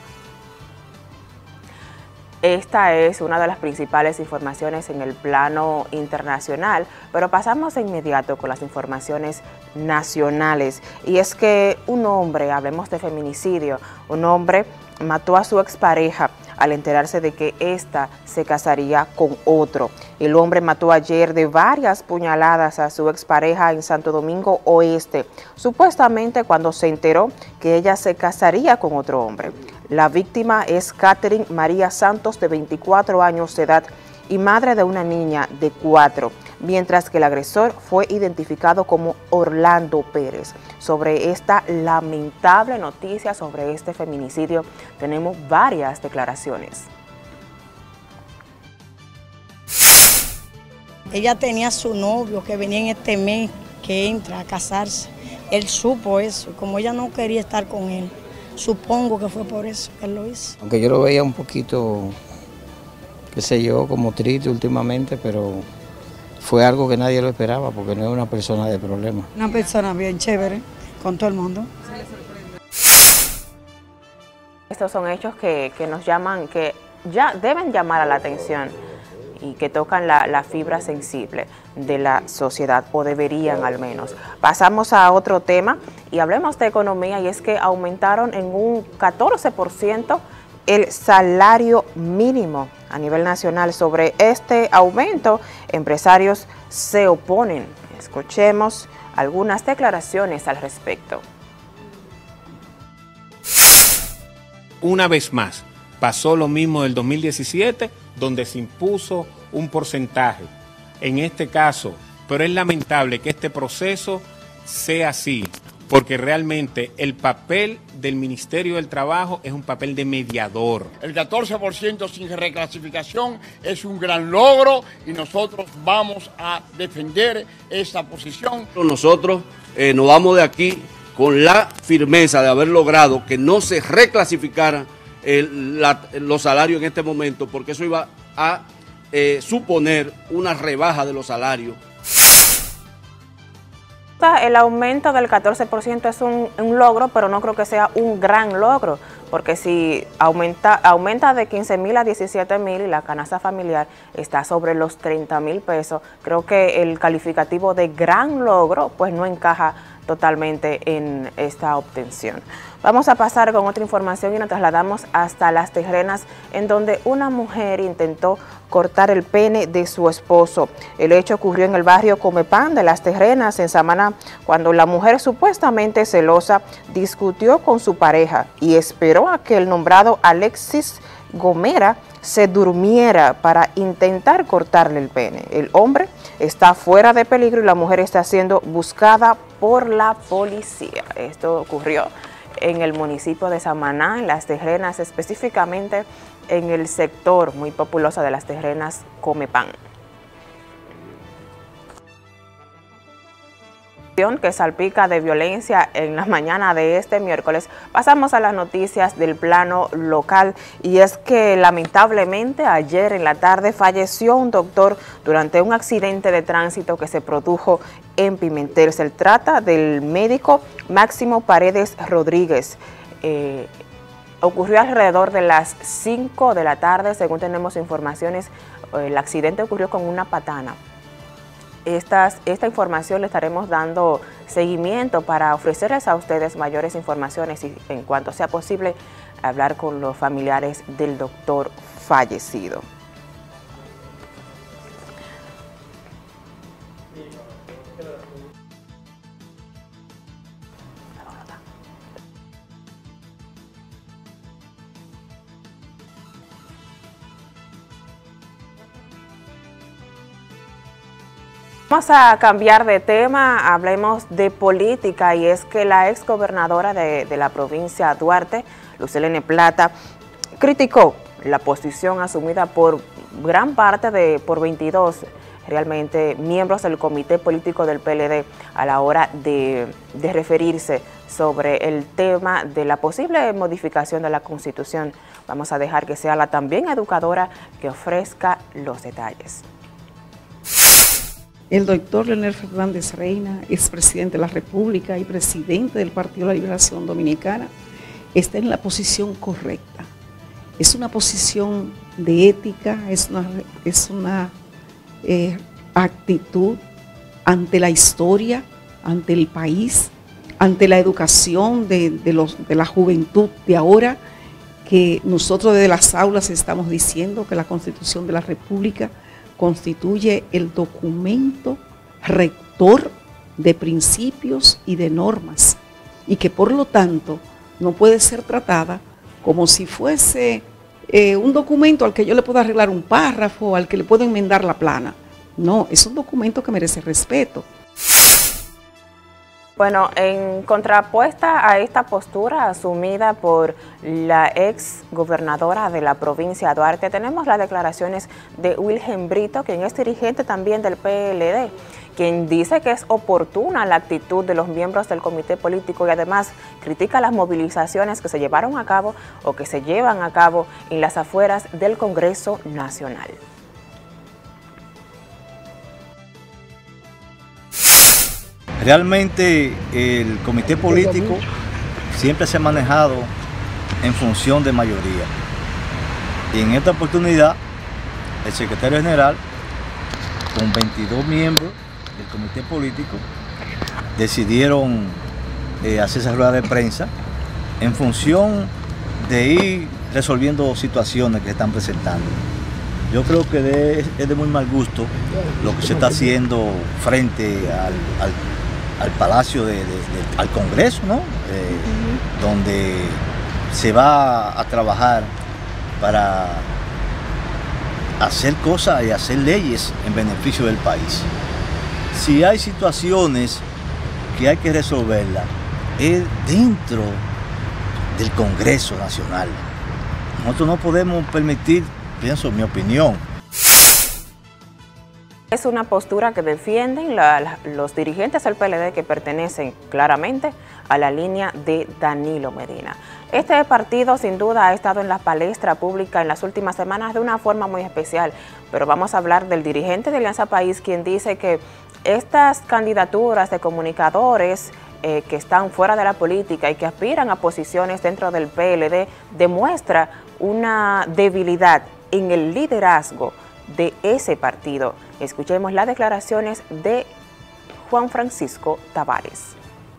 Esta es una de las principales informaciones en el plano internacional, pero pasamos de inmediato con las informaciones nacionales. Y es que un hombre, hablemos de feminicidio, un hombre mató a su expareja al enterarse de que ésta se casaría con otro. El hombre mató ayer de varias puñaladas a su expareja en Santo Domingo Oeste, supuestamente cuando se enteró que ella se casaría con otro hombre. La víctima es Catherine María Santos, de veinticuatro años de edad y madre de una niña de cuatro, mientras que el agresor fue identificado como Orlando Pérez. Sobre esta lamentable noticia, sobre este feminicidio, tenemos varias declaraciones. Ella tenía su novio que venía en este mes, que entra a casarse. Él supo eso, y como ella no quería estar con él, supongo que fue por eso que él lo hizo. Aunque yo lo veía un poquito, qué sé yo, como triste últimamente, pero fue algo que nadie lo esperaba porque no es una persona de problemas. Una persona bien chévere con todo el mundo. Estos son hechos que, que nos llaman, que ya deben llamar a la atención y que tocan la, la fibra sensible de la sociedad, o deberían al menos. Pasamos a otro tema y hablemos de economía, y es que aumentaron en un catorce por ciento el salario mínimo a nivel nacional. Sobre este aumento, empresarios se oponen. Escuchemos algunas declaraciones al respecto. Una vez más, pasó lo mismo del dos mil diecisiete, donde se impuso un porcentaje, en este caso, pero es lamentable que este proceso sea así, porque realmente el papel del Ministerio del Trabajo es un papel de mediador. El catorce por ciento sin reclasificación es un gran logro y nosotros vamos a defender esta posición. Nosotros eh, nos vamos de aquí con la firmeza de haber logrado que no se reclasificaran el, la, los salarios en este momento, porque eso iba a eh, suponer una rebaja de los salarios. El aumento del catorce por ciento es un, un logro, pero no creo que sea un gran logro, porque si aumenta, aumenta de quince mil a diecisiete mil y la canasta familiar está sobre los treinta mil pesos, creo que el calificativo de gran logro pues no encaja totalmente en esta obtención. Vamos a pasar con otra información y nos trasladamos hasta Las Terrenas, en donde una mujer intentó cortar el pene de su esposo. El hecho ocurrió en el barrio Comepán de Las Terrenas, en Samaná, cuando la mujer, supuestamente celosa, discutió con su pareja y esperó a que el nombrado Alexis Gomera se durmiera para intentar cortarle el pene. El hombre está fuera de peligro y la mujer está siendo buscada por la policía. Esto ocurrió en el municipio de Samaná, en Las Terrenas, específicamente en el sector muy populoso de Las Terrenas, Comepán. Que salpica de violencia en la mañana de este miércoles. Pasamos a las noticias del plano local, y es que lamentablemente ayer en la tarde falleció un doctor durante un accidente de tránsito que se produjo en Pimentel. Se trata del médico Máximo Paredes Rodríguez. Eh, ocurrió alrededor de las cinco de la tarde, según tenemos informaciones. El accidente ocurrió con una patana. Estas, esta información le estaremos dando seguimiento para ofrecerles a ustedes mayores informaciones y, en cuanto sea posible, hablar con los familiares del doctor fallecido. Vamos a cambiar de tema, hablemos de política, y es que la ex gobernadora de, de la provincia Duarte, Lucelene Plata, criticó la posición asumida por gran parte de, por veintidós realmente miembros del comité político del P L D a la hora de, de referirse sobre el tema de la posible modificación de la Constitución. Vamos a dejar que sea la también educadora que ofrezca los detalles. El doctor Leonel Fernández Reina, expresidente de la República y presidente del Partido de la Liberación Dominicana, está en la posición correcta. Es una posición de ética, es una, es una eh, actitud ante la historia, ante el país, ante la educación de, de, los, de la juventud de ahora, que nosotros desde las aulas estamos diciendo que la Constitución de la República constituye el documento rector de principios y de normas, y que por lo tanto no puede ser tratada como si fuese eh, un documento al que yo le puedo arreglar un párrafo, al que le puedo enmendar la plana. No, es un documento que merece respeto. Bueno, en contrapuesta a esta postura asumida por la ex gobernadora de la provincia de Duarte, tenemos las declaraciones de Wilhelm Brito, quien es dirigente también del P L D, quien dice que es oportuna la actitud de los miembros del comité político y además critica las movilizaciones que se llevaron a cabo o que se llevan a cabo en las afueras del Congreso Nacional. Realmente el comité político siempre se ha manejado en función de mayoría. Y en esta oportunidad, el secretario general, con veintidós miembros del comité político, decidieron eh, hacer esa rueda de prensa en función de ir resolviendo situaciones que se están presentando. Yo creo que de, es de muy mal gusto lo que se está haciendo frente al, al, al Palacio, de, de, de, al Congreso, ¿no? Eh, uh-huh. Donde se va a trabajar para hacer cosas y hacer leyes en beneficio del país. Si hay situaciones que hay que resolverlas, es dentro del Congreso Nacional. Nosotros no podemos permitir, pienso, mi opinión. Es una postura que defienden la, la, los dirigentes del P L D que pertenecen claramente a la línea de Danilo Medina. Este partido sin duda ha estado en la palestra pública en las últimas semanas de una forma muy especial, pero vamos a hablar del dirigente de Alianza País, quien dice que estas candidaturas de comunicadores eh, que están fuera de la política y que aspiran a posiciones dentro del P L D demuestra una debilidad en el liderazgo de ese partido. Escuchemos las declaraciones de Juan Francisco Tavares.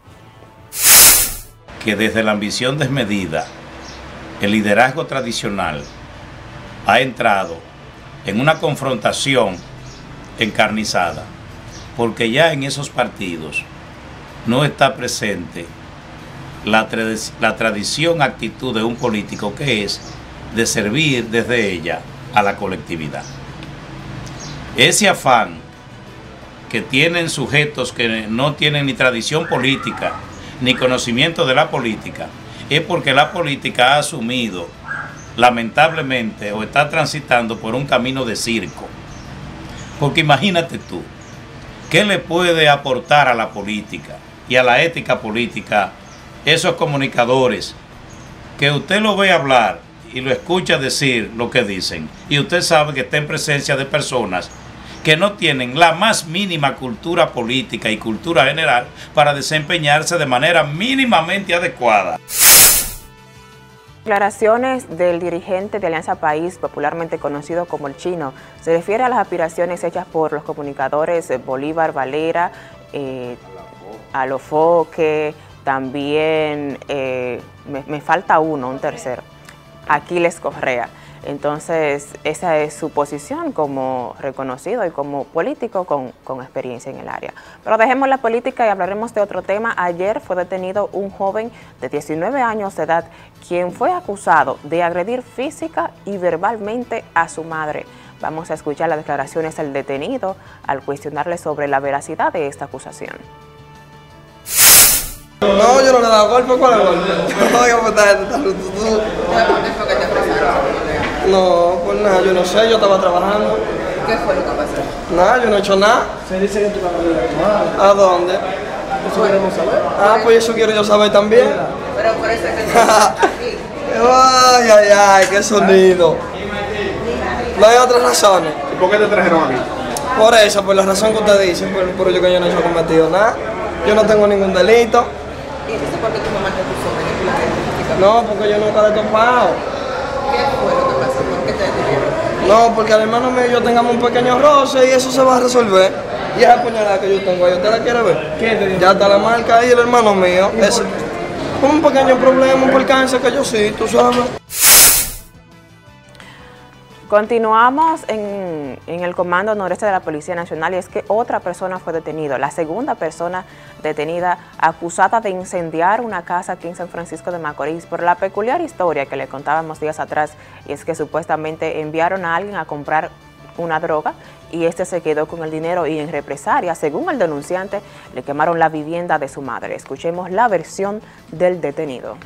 Que desde la ambición desmedida, el liderazgo tradicional ha entrado en una confrontación encarnizada, porque ya en esos partidos no está presente la, tra la tradición, actitud de un político, que es de servir desde ella a la colectividad. Ese afán que tienen sujetos que no tienen ni tradición política, ni conocimiento de la política, es porque la política ha asumido, lamentablemente, o está transitando por un camino de circo. Porque imagínate tú, ¿qué le puede aportar a la política y a la ética política esos comunicadores que usted lo ve hablar y lo escucha decir lo que dicen, y usted sabe que está en presencia de personas que no tienen la más mínima cultura política y cultura general para desempeñarse de manera mínimamente adecuada? Declaraciones del dirigente de Alianza País, popularmente conocido como el Chino, se refiere a las aspiraciones hechas por los comunicadores Bolívar Valera, eh, Alofoque, también eh, me, me falta uno, un tercero, Aquiles Correa. Entonces, esa es su posición como reconocido y como político con, con experiencia en el área. Pero dejemos la política y hablaremos de otro tema. Ayer fue detenido un joven de diecinueve años de edad, quien fue acusado de agredir física y verbalmente a su madre. Vamos a escuchar las declaraciones del detenido al cuestionarle sobre la veracidad de esta acusación. No, yo no le he dado golpe. ¿Cuál es el golpe? No, pues nada, yo no sé, yo estaba trabajando. ¿Qué fue lo que pasó? Nada, yo no he hecho nada. Se dice que tú la vas a ¿A dónde? Eso queremos saber. Ah, pues eso quiero yo saber también. Pero por eso es que estamos aquí. Ay, ay, ay, qué sonido. No hay otras razones. ¿Y por qué te trajeron aquí? Por eso, por la razón que usted dice, por, por ello que yo no he cometido nada. Yo no tengo ningún delito. ¿Y entonces por qué tu mamá te acusó de que tú la identificaste? No, porque yo nunca le he topado. ¿Qué fue lo que pasó? ¿Por qué te detuvieron? No, porque al hermano mío y yo tengamos un pequeño roce y eso se va a resolver. Y esa puñalada que yo tengo ahí, ¿usted la quiere ver? ¿Qué te ya está la marca ahí, el hermano mío. Es un pequeño problema, un percance que yo sí, tú sabes. Continuamos en, en el Comando Noreste de la Policía Nacional, y es que otra persona fue detenida, la segunda persona detenida acusada de incendiar una casa aquí en San Francisco de Macorís por la peculiar historia que le contábamos días atrás, y es que supuestamente enviaron a alguien a comprar una droga y este se quedó con el dinero y en represalia, según el denunciante, le quemaron la vivienda de su madre. Escuchemos la versión del detenido.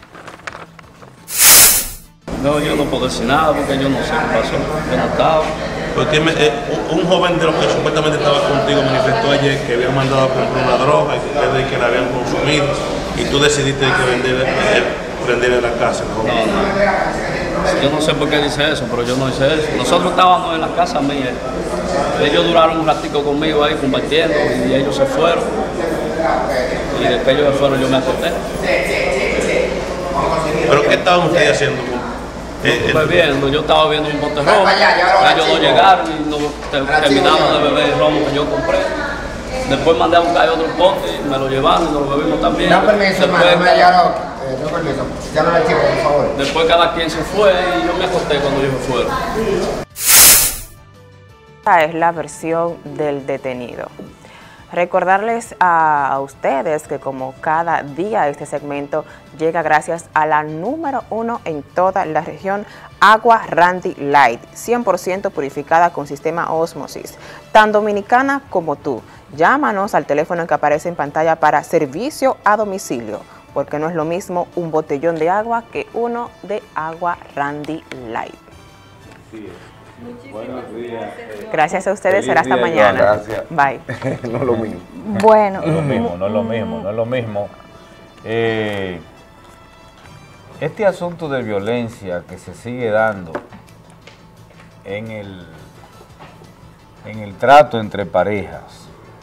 No, yo no puedo decir nada porque yo no sé qué pasó, yo no estaba. Porque eh, un joven de los que supuestamente estaba contigo manifestó ayer que habían mandado a comprar una droga y que ustedes que la habían consumido y tú decidiste que vender, eh, prender en la casa. ¿No? No, no. Yo no sé por qué dice eso, pero yo no hice eso. Nosotros estábamos en la casa mía. Ellos duraron un ratico conmigo ahí compartiendo y ellos se fueron. Y después ellos se fueron, yo me acosté. ¿Pero qué estaban ustedes haciendo? Eh, bebiendo, yo estaba viendo un bote romo, ya ellos no llegaron y no te, terminamos de beber el romo que yo compré. Después mandé a buscar otro pote y me lo llevaron y nos lo bebimos también. No permiso, después, hermano, no, ya no, eh, no permiso, llama al chico, por favor. Después cada quien se fue y yo me acosté cuando ellos se fueron. Esta es la versión del detenido. Recordarles a ustedes que como cada día este segmento llega gracias a la número uno en toda la región, Agua Randy Light, cien por ciento purificada con sistema Osmosis, tan dominicana como tú. Llámanos al teléfono que aparece en pantalla para servicio a domicilio, porque no es lo mismo un botellón de agua que uno de Agua Randy Light. Sí. Buenos días. Gracias a ustedes, Feliz será hasta día, mañana. Gracias. Bye. No es lo mismo. Bueno. No es lo mismo, no es lo mismo, no es lo mismo. Eh, este asunto de violencia que se sigue dando en el, en el trato entre parejas,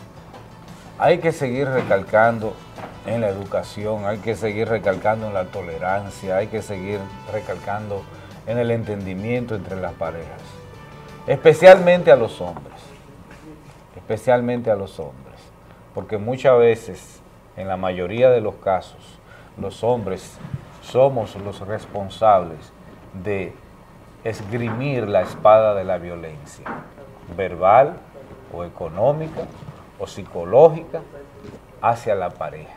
hay que seguir recalcando en la educación, hay que seguir recalcando en la tolerancia, hay que seguir recalcando en el entendimiento entre las parejas, especialmente a los hombres, especialmente a los hombres, porque muchas veces, en la mayoría de los casos, los hombres somos los responsables de esgrimir la espada de la violencia, verbal o económica o psicológica hacia la pareja.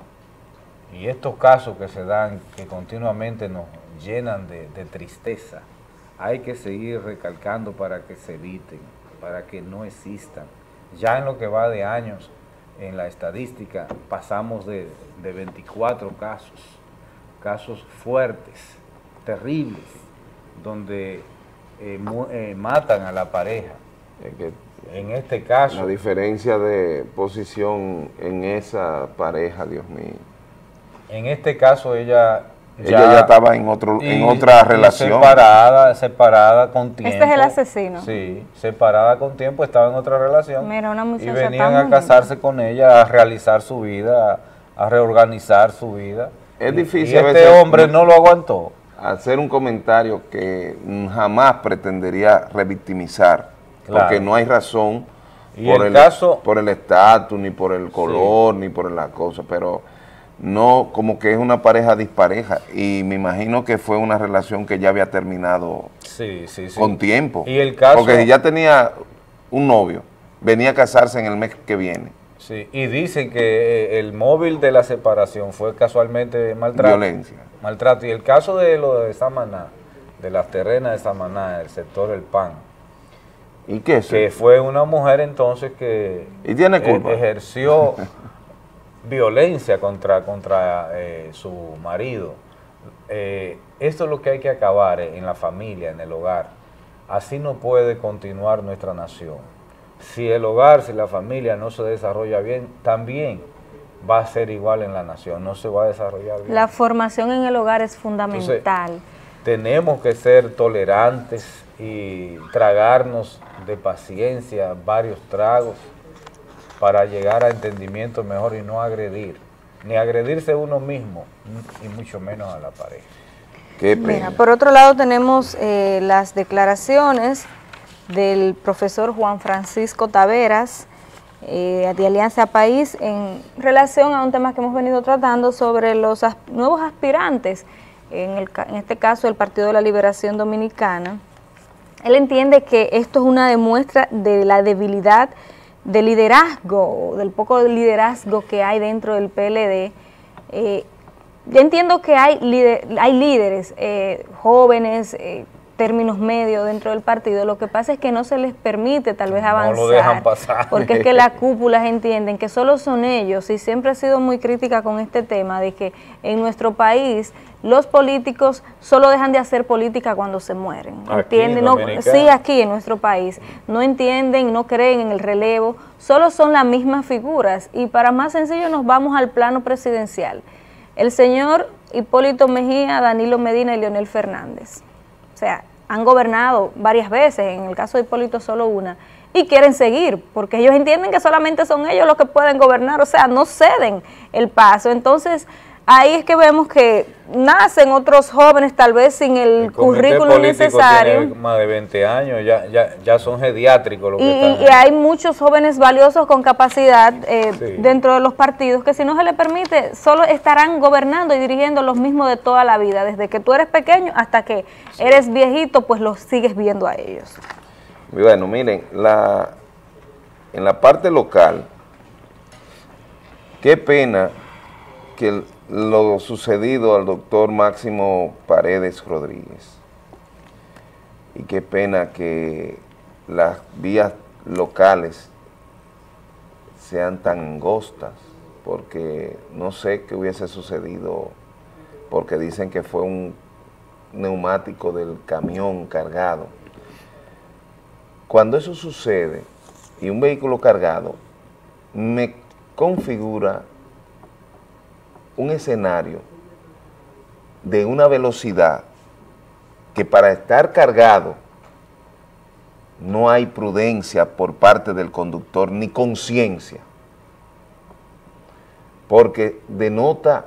Y estos casos que se dan, que continuamente nos llenan de, de tristeza, hay que seguir recalcando para que se eviten, para que no existan. Ya en lo que va de años, en la estadística, pasamos de, de veinticuatro casos, casos fuertes, terribles, donde eh, mu eh, matan a la pareja. Es que en este caso... La diferencia de posición en esa pareja, Dios mío. En este caso ella... Ya, ella ya estaba en otro y, en otra relación. Separada, separada con tiempo. Este es el asesino. Sí, separada con tiempo, estaba en otra relación. Mira, una muchacha y venían a tan casarse con ella, a realizar su vida, a, a reorganizar su vida. Es difícil y a este veces hombre no lo aguantó. Hacer un comentario que jamás pretendería revictimizar, claro, porque no hay razón y por el el caso, por el estatus, ni por el color, sí, ni por la cosa, pero no, como que es una pareja dispareja, y me imagino que fue una relación que ya había terminado sí, sí, sí. con tiempo. Y el caso, porque si ya tenía un novio, venía a casarse en el mes que viene. Sí, y dicen que el móvil de la separación fue casualmente maltrato. Violencia. Maltrato. Y el caso de lo de Samaná, de las terrenas de Samaná, el sector El Pan. ¿Y qué es? Que fue una mujer entonces que ¿Y tiene culpa? E ejerció violencia contra, contra eh, su marido. Eh, esto es lo que hay que acabar en la familia, en el hogar. Así no puede continuar nuestra nación. Si el hogar, si la familia no se desarrolla bien, también va a ser igual en la nación, no se va a desarrollar bien. La formación en el hogar es fundamental. Entonces, tenemos que ser tolerantes y tragarnos de paciencia varios tragos para llegar a entendimiento mejor y no agredir, ni agredirse uno mismo, y mucho menos a la pareja. Qué Mira, por otro lado tenemos eh, las declaraciones del profesor Juan Francisco Taveras, eh, de Alianza País, en relación a un tema que hemos venido tratando sobre los as nuevos aspirantes, en, el, en este caso el Partido de la Liberación Dominicana. Él entiende que esto es una demuestra de la debilidad de liderazgo, del poco liderazgo que hay dentro del P L D. Eh, yo entiendo que hay, líder, hay líderes eh, jóvenes, eh, términos medios dentro del partido, lo que pasa es que no se les permite tal vez avanzar, no lo dejan pasar, porque es que las cúpulas entienden que solo son ellos, y siempre he sido muy crítica con este tema de que en nuestro país los políticos solo dejan de hacer política cuando se mueren, ¿entienden? No, sí, aquí en nuestro país, no entienden, no creen en el relevo, solo son las mismas figuras, y para más sencillo nos vamos al plano presidencial. El señor Hipólito Mejía, Danilo Medina y Leonel Fernández, o sea, han gobernado varias veces, en el caso de Hipólito solo una, y quieren seguir, porque ellos entienden que solamente son ellos los que pueden gobernar, o sea, no ceden el paso. Entonces, ahí es que vemos que nacen otros jóvenes tal vez sin el, el currículum necesario. Tiene más de veinte años, ya, ya, ya son geriátricos los y, que están. Y hay muchos jóvenes valiosos con capacidad eh, Sí. dentro de los partidos que si no se les permite, solo estarán gobernando y dirigiendo los mismos de toda la vida, desde que tú eres pequeño hasta que sí. eres viejito, pues los sigues viendo a ellos. Bueno, miren, la, en la parte local, qué pena que el, lo sucedido al doctor Máximo Paredes Rodríguez, y qué pena que las vías locales sean tan angostas, porque no sé qué hubiese sucedido, porque dicen que fue un neumático del camión cargado. Cuando eso sucede, y un vehículo cargado, me configura un escenario de una velocidad que para estar cargado no hay prudencia por parte del conductor ni conciencia, porque denota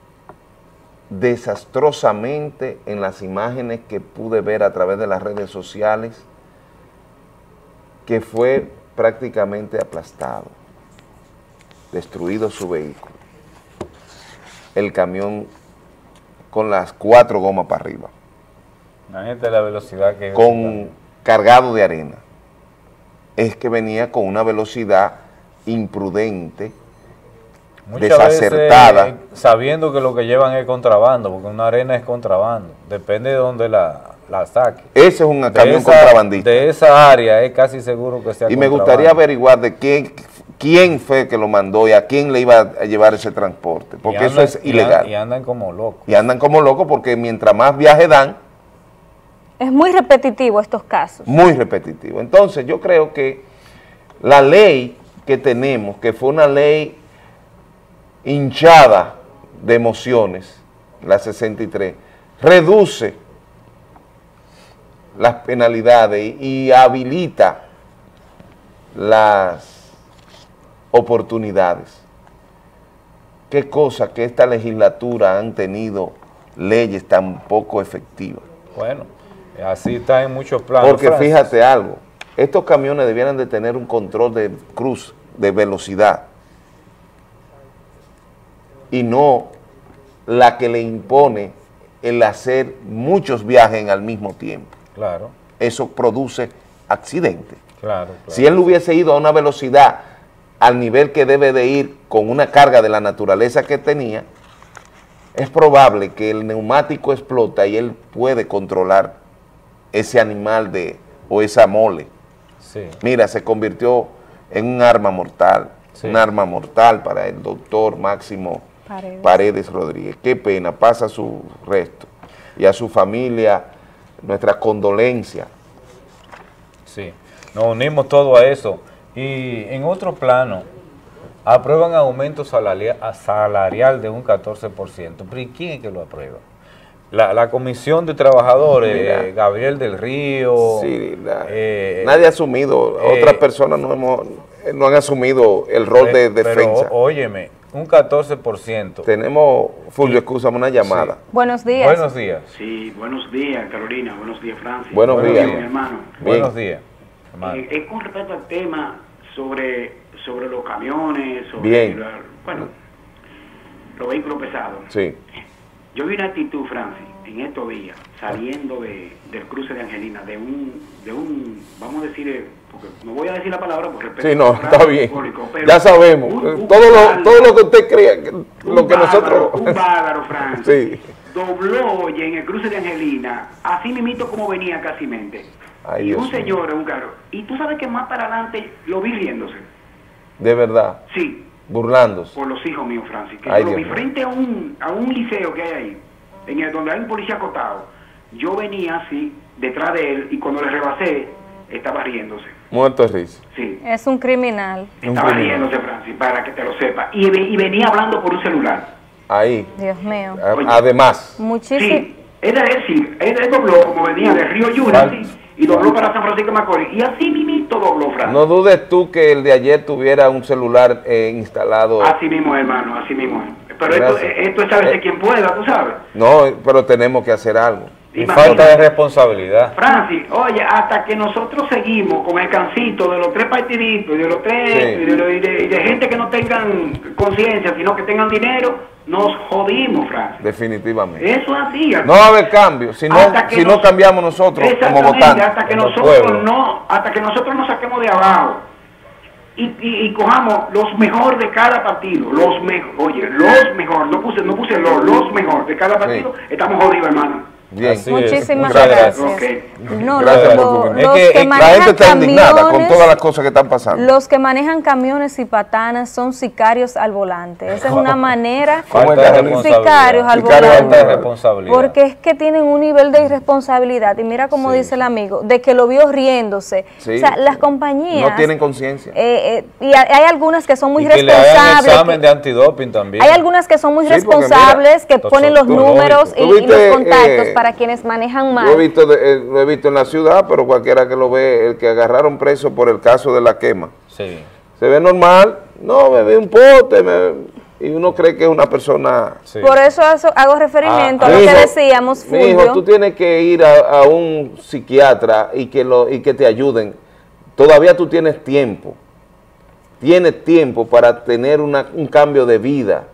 desastrosamente en las imágenes que pude ver a través de las redes sociales que fue prácticamente aplastado, destruido su vehículo, el camión con las cuatro gomas para arriba, Imagínate la velocidad que... con cargado de arena. Es que venía con una velocidad imprudente, Muchas desacertada. veces, sabiendo que lo que llevan es contrabando, porque una arena es contrabando, depende de dónde la, la saque. Ese es un De camión esa- contrabandista. De esa área es casi seguro que sea Y me contrabando. gustaría averiguar de quién, quién fue que lo mandó y a quién le iba a llevar ese transporte, porque Y eso andan- es y an- ilegal. Y andan como locos. Y andan como locos porque mientras más viaje dan, Es muy repetitivo estos casos. muy repetitivo. Entonces yo creo que la ley que tenemos, que fue una ley hinchada de emociones, la sesenta y tres, reduce las penalidades y habilita las oportunidades. Qué cosa que esta legislatura han tenido leyes tan poco efectivas. Bueno, así está en muchos planos. Porque Francis. fíjate algo, estos camiones debieran de tener un control de cruz, de velocidad, y no la que le impone el hacer muchos viajes al mismo tiempo. Claro, Eso produce accidentes. claro, claro. Si él hubiese ido a una velocidad al nivel que debe de ir con una carga de la naturaleza que tenía, es probable que el neumático explota y él puede controlar ese animal de o esa mole. Sí. Mira, se convirtió en un arma mortal, Sí. un arma mortal para el doctor Máximo Paredes. Paredes Rodríguez. Qué pena, pasa su resto. Y a su familia, nuestra condolencia. Sí, nos unimos todo a eso. Y en otro plano, aprueban aumento salaria- salarial de un catorce por ciento. ¿Pero y quién es que lo aprueba? La, la Comisión de Trabajadores, Mira. eh, Gabriel del Río. Sí, la- eh, nadie ha asumido, eh, otras personas no, hemos, no han asumido el rol de Pero, defensa. ó- óyeme, un catorce por ciento. Tenemos, Fulvio, escúchame, una llamada. Buenos días. Buenos días. Sí, buenos días, Carolina. Buenos días, Francis. Buenos días. mi hermano. Buenos días, hermano. Eh, es con respecto al tema sobre, sobre los camiones, sobre Bien. la- bueno, los vehículos pesados. Sí. Yo vi una actitud, Francis, en estos días, saliendo de, del cruce de Angelina, de un, de un, vamos a decir, eh, porque no voy a decir la palabra por respeto. Sí, no, al está bien. público, pero Ya sabemos. un- un todo, lo, bárbaro, todo lo que usted crea, que- un lo que nosotros... bárbaro, Un bárbaro, Francis. Sí. Dobló oye, en el cruce de Angelina, así mismito como venía casi mente. Ay, y Dios un mío. señor en un carro. Y tú sabes que más para adelante lo vi riéndose. De verdad. Sí, Burlándose. por los hijos míos, Francis. Que Ay, yo lo Dios vi mío. frente a un, a un liceo que hay ahí, en el donde hay un policía acotado. Yo venía así, detrás de él, y cuando le rebasé, estaba riéndose. Muerto de risa. Sí, Es un criminal. Un estaba criminal. riéndose, Francis, para que te lo sepa. Y, ve- y venía hablando por un celular. Ahí. Dios mío. A- Oye. Además. Muchísimo. Sí, él, él, sí, él, él dobló como venía de Río Yuna, sí, y dobló para San Francisco de Macorís. Y así mismito dobló, Francis. No dudes tú que el de ayer tuviera un celular eh, instalado. Así mismo, hermano, así mismo. Pero esto, esto es saberse quién pueda, tú sabes. No, pero tenemos que hacer algo. Y falta de responsabilidad. Francis, oye, hasta que nosotros seguimos con el cancito de los tres partiditos, y de los tres, sí. y, de, y, de, y de gente que no tengan conciencia, sino que tengan dinero, nos jodimos, Francis. Definitivamente. Eso es así. No va a haber cambio, si no, si nos, no cambiamos nosotros como votantes. Hasta que nosotros no, hasta que nosotros nos saquemos de abajo y, y, y cojamos los mejores de cada partido, los mejores, oye, los mejores, no puse, no puse los, los mejores de cada partido, sí. estamos jodidos, hermano. Bien. Muchísimas gracias. gracias. Okay. No, gracias lo, lo, es los que, que la manejan gente está camiones, indignada con todas las cosas que están pasando. Los que manejan camiones y patanas son sicarios al volante. Esa es una manera de sicarios al Sicario volante. De responsabilidad. Porque es que tienen un nivel de irresponsabilidad. Y mira como sí. dice el amigo, de que lo vio riéndose. Sí. O sea, las compañías no tienen conciencia. Eh, eh, y hay algunas que son muy y que responsables. Le hagan examen de antidoping también. Hay algunas que son muy sí, responsables, mira, que ponen los números y, y los contactos eh, para quienes manejan mal. Lo he, visto de, eh, lo he visto en la ciudad, pero cualquiera que lo ve, el que agarraron preso por el caso de la quema. Sí. Se ve normal, no, me ve un pote, me, y uno cree que es una persona... Sí. Por eso hago referimiento ah, a lo hijo, que decíamos, Fulvio. Hijo, tú tienes que ir a, a un psiquiatra y que, lo, y que te ayuden. Todavía tú tienes tiempo. Tienes tiempo para tener una, un cambio de vida.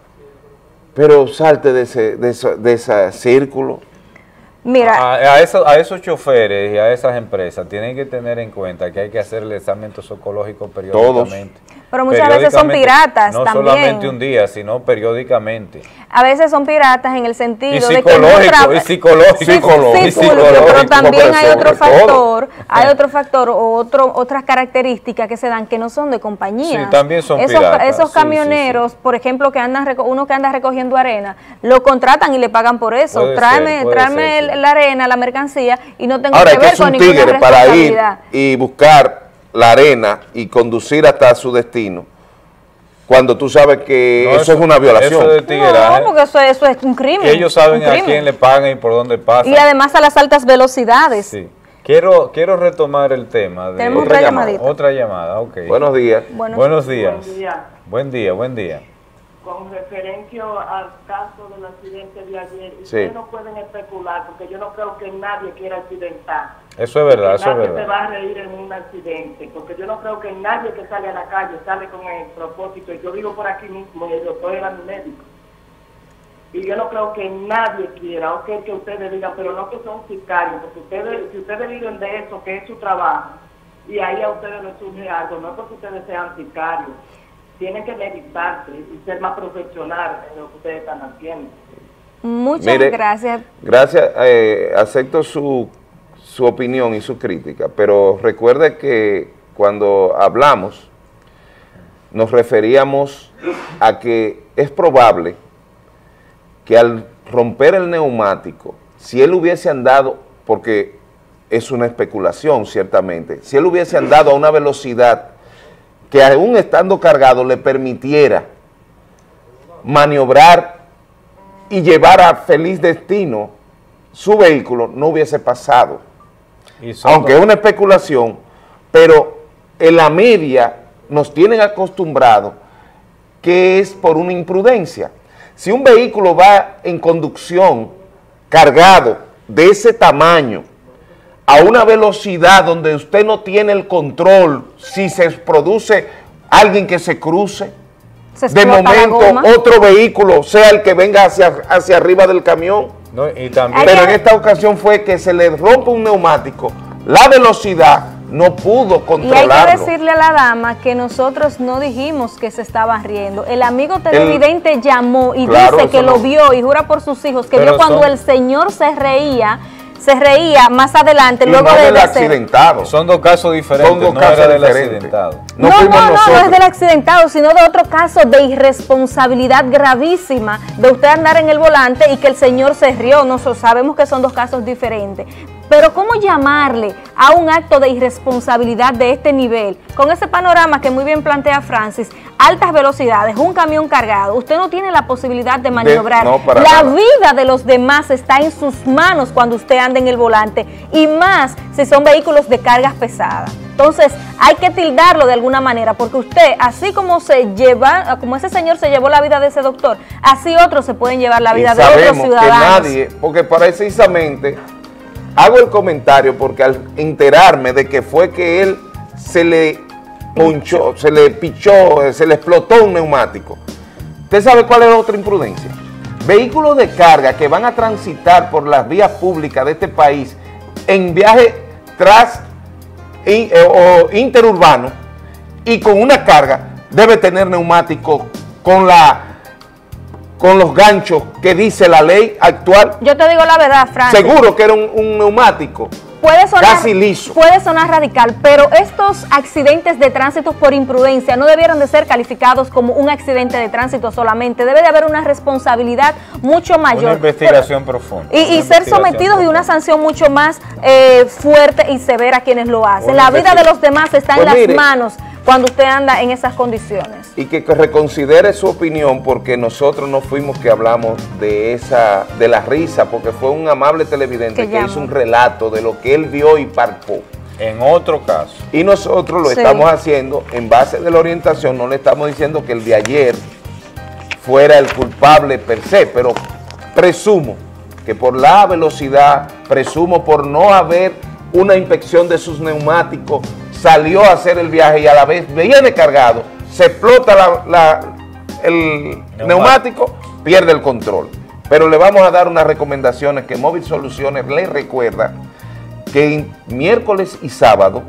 Pero salte de ese, de ese, de ese círculo. Mira, a, a, eso, a esos choferes y a esas empresas tienen que tener en cuenta que hay que hacer el examen toxicológico periódicamente. Todos. Pero muchas veces son piratas no también. No solamente un día, sino periódicamente. A veces son piratas en el sentido y de que no y psicológico, sí, psicológico, sí, y psicológico, pero también hay otro factor, todo. hay otro factor o otro, otras características que se dan que no son de compañías. Sí, también son esos, piratas. Esos sí, camioneros, sí, sí. por ejemplo, que andan uno que anda recogiendo arena, lo contratan y le pagan por eso. Puede tráeme, ser, tráeme ser, el, sí. la arena, la mercancía y no tengo Ahora, que ver que con ninguna tigre para ir responsabilidad. Y buscar la arena y conducir hasta su destino. Cuando tú sabes que no, eso, eso es una violación. Eso de tigueraje, no, porque eso, eso es un crimen. Ellos saben a quién le pagan y por dónde pasan. Y además a las altas velocidades. Sí. Quiero, quiero retomar el tema. De Tenemos otra llamadita. Otra llamada, ok. Buenos días. Buenos, Buenos días. Buen día. Buen día, buen día. Con referencia al caso del accidente de ayer, sí. ustedes no pueden especular, porque yo no creo que nadie quiera accidentar. Eso es verdad, eso es verdad. Nadie se va a reír en un accidente, porque yo no creo que nadie que sale a la calle sale con el propósito. Yo vivo por aquí mismo y el doctor era mi médico. Y yo no creo que nadie quiera, o que, que ustedes digan, pero no que son sicarios, porque ustedes, si ustedes viven de eso, que es su trabajo, y ahí a ustedes les surge algo, no es porque ustedes sean sicarios. Tienen que meditarse y ser más profesionales en lo que ustedes están haciendo. Muchas Mire, gracias. Gracias, eh, acepto su, su opinión y su crítica, pero recuerde que cuando hablamos nos referíamos a que es probable que al romper el neumático, si él hubiese andado, porque es una especulación ciertamente, si él hubiese andado a una velocidad que aún estando cargado le permitiera maniobrar y llevar a feliz destino su vehículo, no hubiese pasado. Aunque es una especulación, pero en la media nos tienen acostumbrados que es por una imprudencia. Si un vehículo va en conducción cargado de ese tamaño, a una velocidad donde usted no tiene el control, si se produce alguien que se cruce, se de momento otro vehículo, sea el que venga hacia, hacia arriba del camión. No, y también, pero en esta ocasión fue que se le rompe un neumático, la velocidad no pudo controlarlo. Y hay que decirle a la dama que nosotros no dijimos que se estaba riendo. El amigo televidente el, llamó y claro, dice que no. lo vio y jura por sus hijos que pero vio cuando son, el señor se reía, se reía más adelante, y luego no de, del de accidentado. Ser. Son dos casos diferentes, Son dos no casos era diferentes. del accidentado. No, no, no, no, no es del accidentado, sino de otro caso de irresponsabilidad gravísima, de usted andar en el volante y que el señor se rió. Nosotros sabemos que son dos casos diferentes. Pero ¿cómo llamarle a un acto de irresponsabilidad de este nivel? Con ese panorama que muy bien plantea Francis, altas velocidades, un camión cargado, usted no tiene la posibilidad de maniobrar. De, no, la nada. vida de los demás está en sus manos cuando usted anda en el volante, y más si son vehículos de cargas pesadas. Entonces hay que tildarlo de alguna manera, porque usted, así como se lleva, como ese señor se llevó la vida de ese doctor, así otros se pueden llevar la vida de otros ciudadanos. Que nadie, porque precisamente hago el comentario porque al enterarme de que fue que él se le ponchó, se le pichó, se le explotó un neumático. ¿Usted sabe cuál es la otra imprudencia? Vehículos de carga que van a transitar por las vías públicas de este país en viaje tras in, eh, o interurbano y con una carga debe tener neumáticos con la con los ganchos que dice la ley actual. Yo te digo la verdad, Francis. Seguro que era un, un neumático. Puede sonar, casi liso. Puede sonar radical, pero estos accidentes de tránsito por imprudencia no debieron de ser calificados como un accidente de tránsito solamente. Debe de haber una responsabilidad mucho mayor. Una investigación pero, profunda. Y, y ser sometidos de una sanción mucho más eh, fuerte y severa a quienes lo hacen. La vida de los demás está pues en mire, las manos cuando usted anda en esas condiciones. Y que, que reconsidere su opinión, porque nosotros no fuimos que hablamos de esa, de la risa, porque fue un amable televidente que hizo un relato de lo que él vio y palpó. En otro caso. Y nosotros lo Sí. estamos haciendo en base de la orientación, no le estamos diciendo que el de ayer fuera el culpable per se, pero presumo que por la velocidad, presumo por no haber una inspección de sus neumáticos, salió a hacer el viaje y a la vez viene cargado, se explota la, la, el neumático. neumático, pierde el control. Pero le vamos a dar unas recomendaciones que Móvil Soluciones le recuerda que miércoles y sábado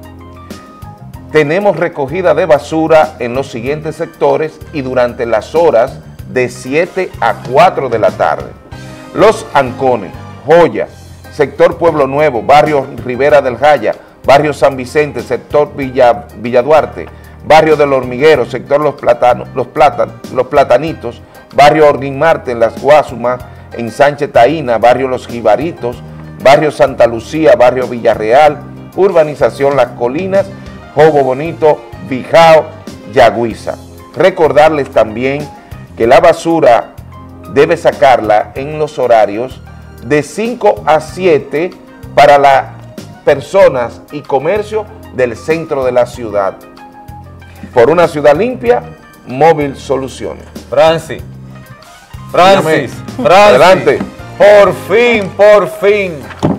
tenemos recogida de basura en los siguientes sectores y durante las horas de siete a cuatro de la tarde. Los Ancones, Joya, sector Pueblo Nuevo, barrio Rivera del Jaya, barrio San Vicente, sector Villa, Villa Duarte, barrio del Hormiguero, sector Los Platanos, Los, Platan, Los Platanitos, barrio Orguín Marte, en Las Guasumas, en Sánchez Taína, barrio Los Jibaritos, barrio Santa Lucía, barrio Villarreal, urbanización Las Colinas, Jobo Bonito, Bijao, Yagüiza. Recordarles también que la basura debe sacarla en los horarios de cinco a siete para las personas y comercio del centro de la ciudad. Por una ciudad limpia, Móvil Soluciones. Francis, Francis, Francis, adelante. Por fin, por fin,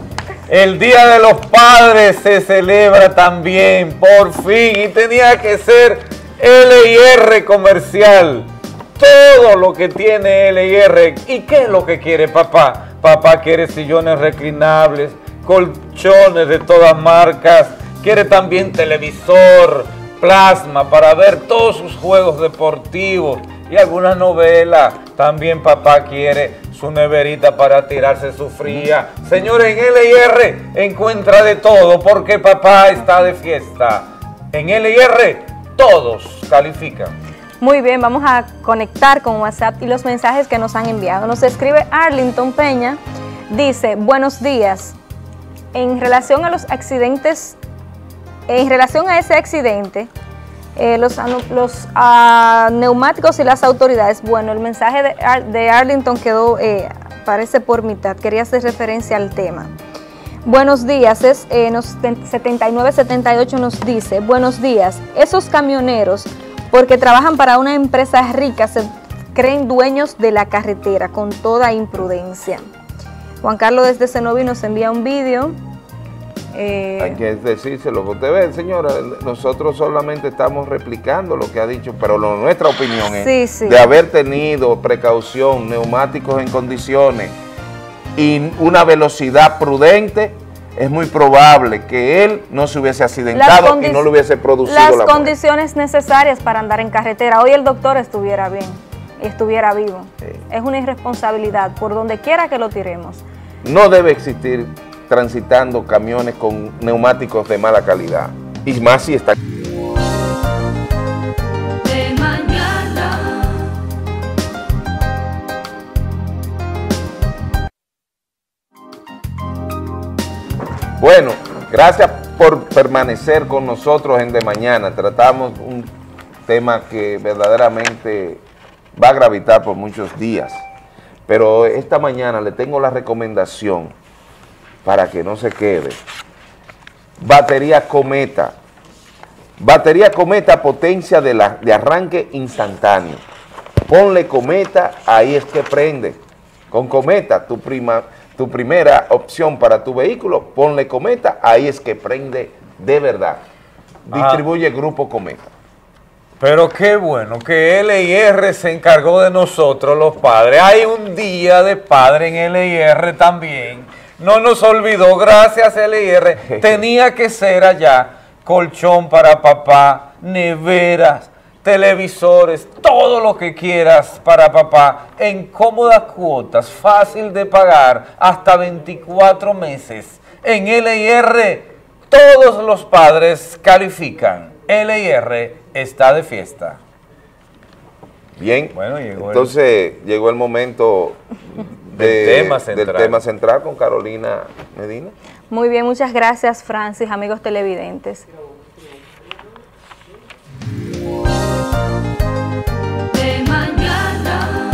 el Día de los Padres se celebra también, por fin, y tenía que ser L I R comercial. Todo lo que tiene L I R. ¿Y qué es lo que quiere papá? Papá quiere sillones reclinables, colchones de todas marcas, quiere también televisor, plasma para ver todos sus juegos deportivos y alguna novela. También papá quiere su neverita para tirarse su fría. Señores, en L I R encuentra de todo porque papá está de fiesta. En L I R todos califican. Muy bien, vamos a conectar con WhatsApp y los mensajes que nos han enviado. Nos escribe Arlington Peña, dice, buenos días. En relación a los accidentes, en relación a ese accidente, eh, los, los uh, neumáticos y las autoridades, bueno, el mensaje de, Ar, de Arlington quedó, eh, parece por mitad, quería hacer referencia al tema. Buenos días, es, eh, nos, setenta y nueve setenta y ocho nos dice, buenos días, esos camioneros, porque trabajan para una empresa rica, se creen dueños de la carretera con toda imprudencia. Juan Carlos desde Cenoví nos envía un vídeo. Eh, Hay que decírselo. Usted ve, señora, nosotros solamente estamos replicando lo que ha dicho, pero lo, nuestra opinión es sí, sí. de haber tenido precaución, neumáticos en condiciones y una velocidad prudente, es muy probable que él no se hubiese accidentado y no le hubiese producido las la condiciones necesarias para andar en carretera. Hoy el doctor estuviera bien y estuviera vivo. Sí. Es una irresponsabilidad por donde quiera que lo tiremos. No debe existir transitando camiones con neumáticos de mala calidad, y más si está... De mañana. Bueno, gracias por permanecer con nosotros en De Mañana. Tratamos un tema que verdaderamente va a gravitar por muchos días, pero esta mañana le tengo la recomendación para que no se quede. Batería Cometa, Batería Cometa, potencia de, la, de arranque instantáneo. Ponle Cometa, ahí es que prende. Con Cometa, tu, prima, tu primera opción para tu vehículo, ponle Cometa, ahí es que prende de verdad. Distribuye ah. Grupo Cometa. Pero qué bueno que L I R se encargó de nosotros los padres. Hay un día de padre en L I R también. No nos olvidó, gracias L I R. Tenía que ser allá colchón para papá, neveras, televisores, todo lo que quieras para papá, en cómodas cuotas, fácil de pagar, hasta veinticuatro meses. En L I R todos los padres califican. L I R está de fiesta. Bien, bueno, llegó entonces el... llegó el momento de, del, tema central. del tema central con Carolina Medina. Muy bien, muchas gracias Francis, amigos televidentes. De mañana.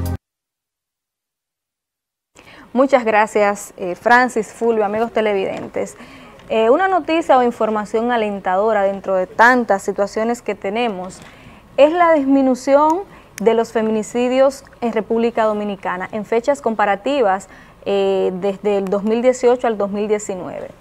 Muchas gracias eh, Francis, Fulvio, amigos televidentes. Eh, una noticia o información alentadora dentro de tantas situaciones que tenemos es la disminución de los feminicidios en República Dominicana en fechas comparativas eh, desde el dos mil dieciocho al dos mil diecinueve.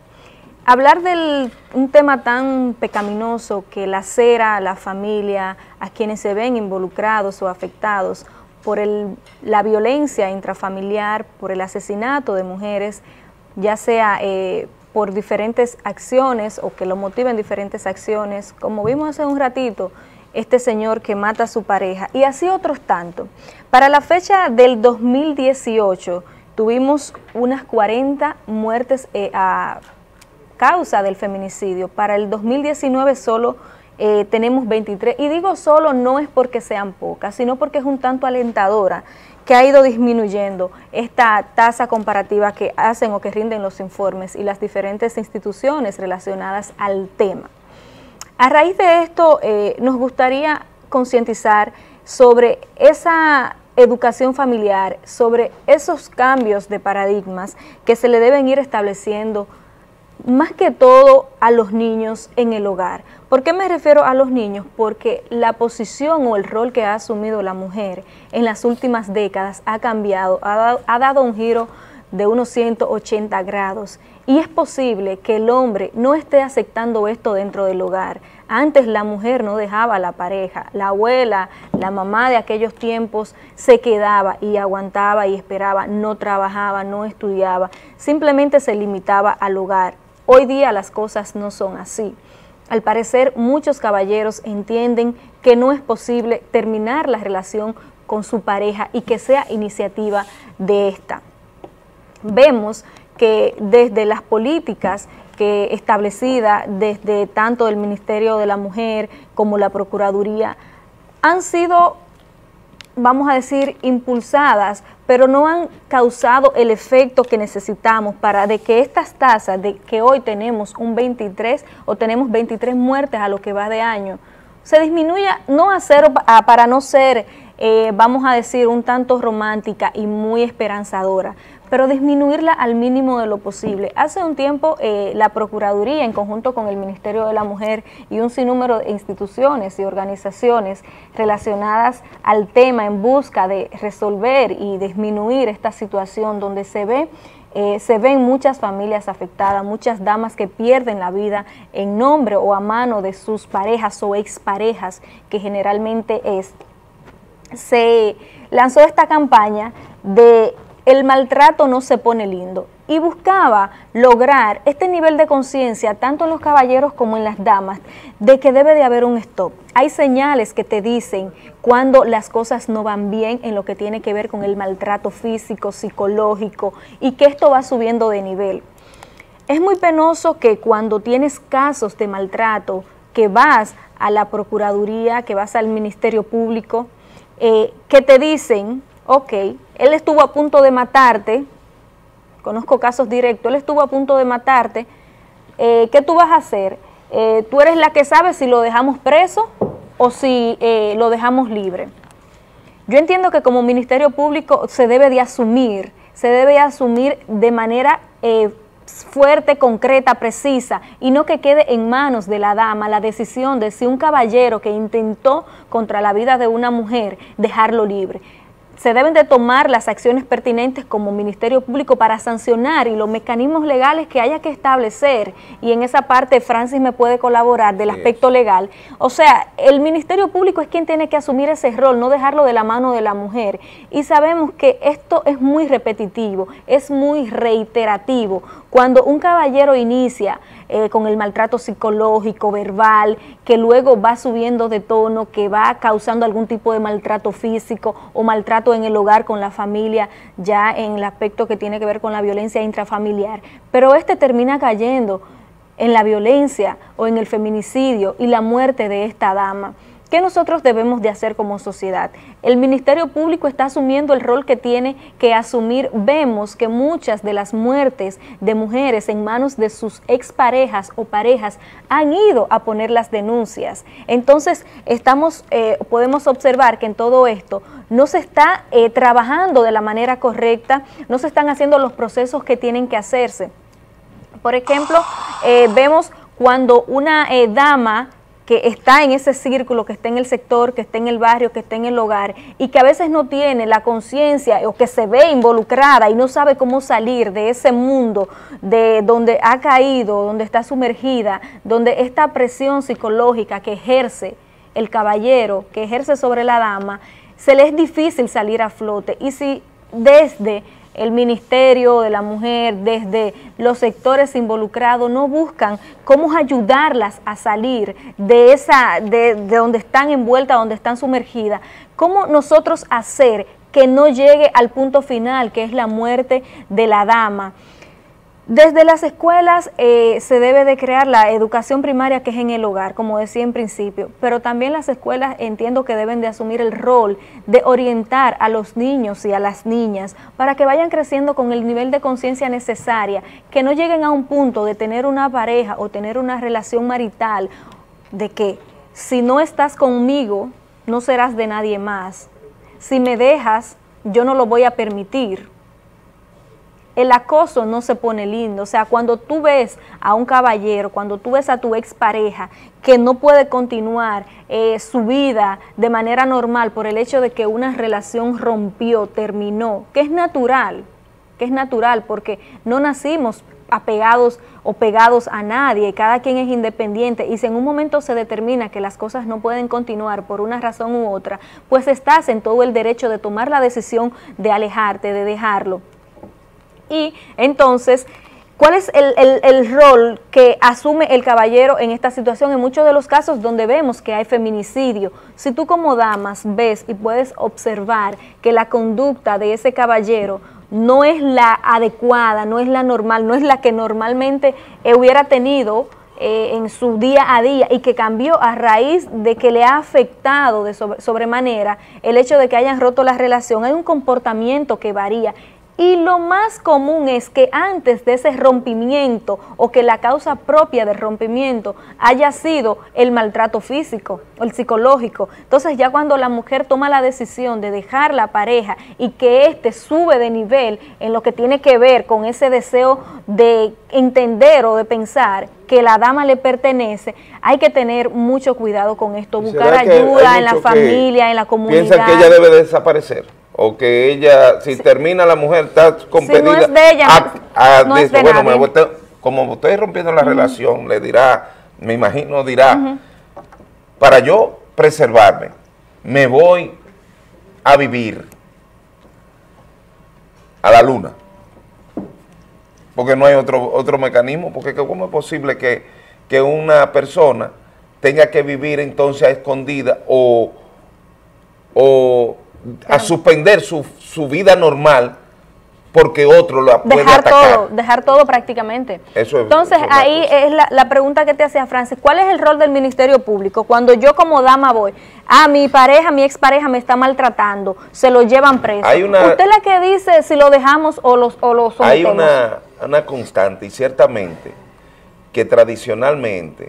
Hablar de un tema tan pecaminoso que lacera a la familia, a quienes se ven involucrados o afectados por el, la violencia intrafamiliar, por el asesinato de mujeres, ya sea eh, por diferentes acciones o que lo motiven diferentes acciones, como vimos hace un ratito, este señor que mata a su pareja, y así otros tantos. Para la fecha del dos mil dieciocho tuvimos unas cuarenta muertes eh, a causa del feminicidio. Para el dos mil diecinueve solo eh, tenemos veintitrés, y digo solo no es porque sean pocas, sino porque es un tanto alentadora que ha ido disminuyendo esta tasa comparativa que hacen o que rinden los informes y las diferentes instituciones relacionadas al tema. A raíz de esto, eh, nos gustaría concientizar sobre esa educación familiar, sobre esos cambios de paradigmas que se le deben ir estableciendo más que todo a los niños en el hogar. ¿Por qué me refiero a los niños? Porque la posición o el rol que ha asumido la mujer en las últimas décadas ha cambiado, ha dado, ha dado un giro de unos ciento ochenta grados, y es posible que el hombre no esté aceptando esto dentro del hogar. Antes la mujer no dejaba a la pareja, la abuela, la mamá de aquellos tiempos se quedaba y aguantaba y esperaba, no trabajaba, no estudiaba, simplemente se limitaba al hogar. Hoy día las cosas no son así. Al parecer, muchos caballeros entienden que no es posible terminar la relación con su pareja y que sea iniciativa de esta. Vemos que desde las políticas que establecidas desde tanto el Ministerio de la Mujer como la Procuraduría han sido, vamos a decir, impulsadas, pero no han causado el efecto que necesitamos para de que estas tasas, de que hoy tenemos un veintitrés o tenemos veintitrés muertes a lo que va de año, se disminuya, no a cero, a, para no ser, eh, vamos a decir, un tanto romántica y muy esperanzadora, pero disminuirla al mínimo de lo posible. Hace un tiempo eh, la Procuraduría, en conjunto con el Ministerio de la Mujer y un sinnúmero de instituciones y organizaciones relacionadas al tema en busca de resolver y disminuir esta situación donde se ve Eh, se ven muchas familias afectadas, muchas damas que pierden la vida en nombre o a mano de sus parejas o exparejas, que generalmente es. Se lanzó esta campaña de el maltrato no se pone lindo y buscaba lograr este nivel de conciencia tanto en los caballeros como en las damas de que debe de haber un stop. Hay señales que te dicen cuando las cosas no van bien en lo que tiene que ver con el maltrato físico, psicológico, y que esto va subiendo de nivel. Es muy penoso que cuando tienes casos de maltrato, que vas a la Procuraduría, que vas al Ministerio Público, eh, que te dicen, ok, él estuvo a punto de matarte, conozco casos directos, él estuvo a punto de matarte, eh, ¿qué tú vas a hacer? Eh, tú eres la que sabe si lo dejamos preso o si eh, lo dejamos libre. Yo entiendo que como Ministerio Público se debe de asumir, se debe de asumir de manera eh, fuerte, concreta, precisa, y no que quede en manos de la dama la decisión de si un caballero que intentó contra la vida de una mujer, dejarlo libre. Se deben de tomar las acciones pertinentes como Ministerio Público para sancionar y los mecanismos legales que haya que establecer, y en esa parte Francis me puede colaborar del aspecto legal. O sea, el Ministerio Público es quien tiene que asumir ese rol, no dejarlo de la mano de la mujer, y sabemos que esto es muy repetitivo, es muy reiterativo. Cuando un caballero inicia eh, con el maltrato psicológico, verbal, que luego va subiendo de tono, que va causando algún tipo de maltrato físico o maltrato en el hogar con la familia, ya en el aspecto que tiene que ver con la violencia intrafamiliar, pero este termina cayendo en la violencia o en el feminicidio y la muerte de esta dama. ¿Qué nosotros debemos de hacer como sociedad? El Ministerio Público está asumiendo el rol que tiene que asumir. Vemos que muchas de las muertes de mujeres en manos de sus exparejas o parejas han ido a poner las denuncias. Entonces, estamos, eh, podemos observar que en todo esto no se está eh, trabajando de la manera correcta, no se están haciendo los procesos que tienen que hacerse. Por ejemplo, eh, vemos cuando una eh, dama que está en ese círculo, que está en el sector, que está en el barrio, que está en el hogar, y que a veces no tiene la conciencia o que se ve involucrada y no sabe cómo salir de ese mundo de donde ha caído, donde está sumergida, donde esta presión psicológica que ejerce el caballero, que ejerce sobre la dama, se le es difícil salir a flote. Y si desde el Ministerio de la Mujer, desde los sectores involucrados, no buscan cómo ayudarlas a salir de esa, de, de donde están envueltas, donde están sumergidas, cómo nosotros hacer que no llegue al punto final, que es la muerte de la dama. Desde las escuelas eh, se debe de crear la educación primaria, que es en el hogar, como decía en principio, pero también las escuelas entiendo que deben de asumir el rol de orientar a los niños y a las niñas para que vayan creciendo con el nivel de conciencia necesaria, que no lleguen a un punto de tener una pareja o tener una relación marital, de que si no estás conmigo, no serás de nadie más. Si me dejas, yo no lo voy a permitir. El acoso no se pone lindo. O sea, cuando tú ves a un caballero, cuando tú ves a tu expareja que no puede continuar eh, su vida de manera normal por el hecho de que una relación rompió, terminó, que es natural, que es natural porque no nacimos apegados o pegados a nadie, cada quien es independiente, y si en un momento se determina que las cosas no pueden continuar por una razón u otra, pues estás en todo el derecho de tomar la decisión de alejarte, de dejarlo. Y entonces, ¿cuál es el, el, el rol que asume el caballero en esta situación? En muchos de los casos donde vemos que hay feminicidio, si tú como damas ves y puedes observar que la conducta de ese caballero no es la adecuada, no es la normal, no es la que normalmente eh, hubiera tenido eh, en su día a día, y que cambió a raíz de que le ha afectado de sobre, sobremanera el hecho de que hayan roto la relación, hay un comportamiento que varía. Y lo más común es que antes de ese rompimiento o que la causa propia del rompimiento haya sido el maltrato físico o el psicológico. Entonces ya cuando la mujer toma la decisión de dejar la pareja y que éste sube de nivel en lo que tiene que ver con ese deseo de entender o de pensar que la dama le pertenece, hay que tener mucho cuidado con esto, buscar ayuda en la familia, en la comunidad. Piensan que ella debe desaparecer, o que ella, si sí. termina la mujer, está competida. Si no es de ella, a, a, no de, es de bueno, me, usted, como usted rompiendo la uh-huh. relación, le dirá, me imagino dirá, uh-huh. para yo preservarme, me voy a vivir a la luna, porque no hay otro, otro mecanismo, porque ¿cómo es posible que, que una persona tenga que vivir entonces a escondida o, o a suspender su, su vida normal porque otro la puede dejar atacar? Todo, dejar todo prácticamente. Eso es, Entonces, eso es ahí es la, la pregunta que te hacía Francis, ¿cuál es el rol del Ministerio Público? Cuando yo como dama voy, a mi pareja, mi expareja me está maltratando, se lo llevan preso. Hay una, ¿usted la que dice si lo dejamos o, los, o lo sometemos? Hay una, una constante, y ciertamente, que tradicionalmente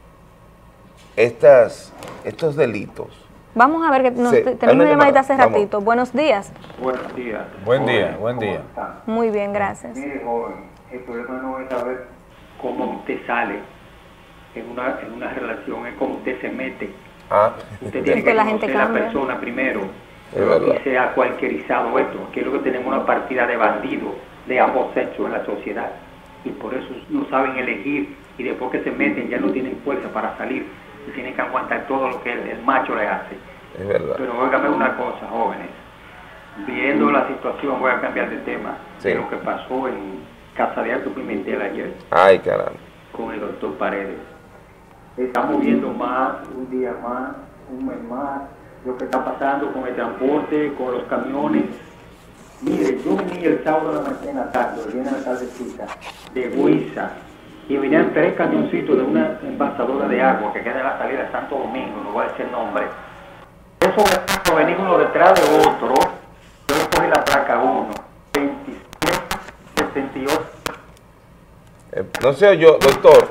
estas, estos delitos. Vamos a ver, que nos, sí, tenemos una llamadita hace vamos. ratito. Buenos días. Buenos días. Buen día, buen día. Muy bien, gracias. Mire, joven, el problema no es saber cómo usted sale en una, en una relación, es cómo usted se mete. Ah, usted tiene que conocer a la persona primero. Y se ha cualquierizado esto, que es lo que tenemos una partida de bandidos de ambos sexos en la sociedad. Y por eso no saben elegir y después que se meten ya no tienen fuerza para salir y tienen que aguantar todo lo que el, el macho le hace. Es verdad. Pero óigame una cosa, jóvenes, viendo la situación, voy a cambiar de tema, Sí. de lo que pasó en Casa de Alto Pimentel ayer Ay, caramba. con el doctor Paredes. Estamos viendo más, un día más, un mes más, lo que está pasando con el transporte, con los camiones. Mire, yo vení el sábado de la mañana en la tarde, el viernes en la tardecita, de Huiza, y venían tres camioncitos de una envasadora de agua que queda en la salida de Santo Domingo, no voy a decir el nombre. Eso venía uno detrás de otro, yo le cogí la placa uno, veintisiete sesenta y ocho. Eh, no sé yo, doctor.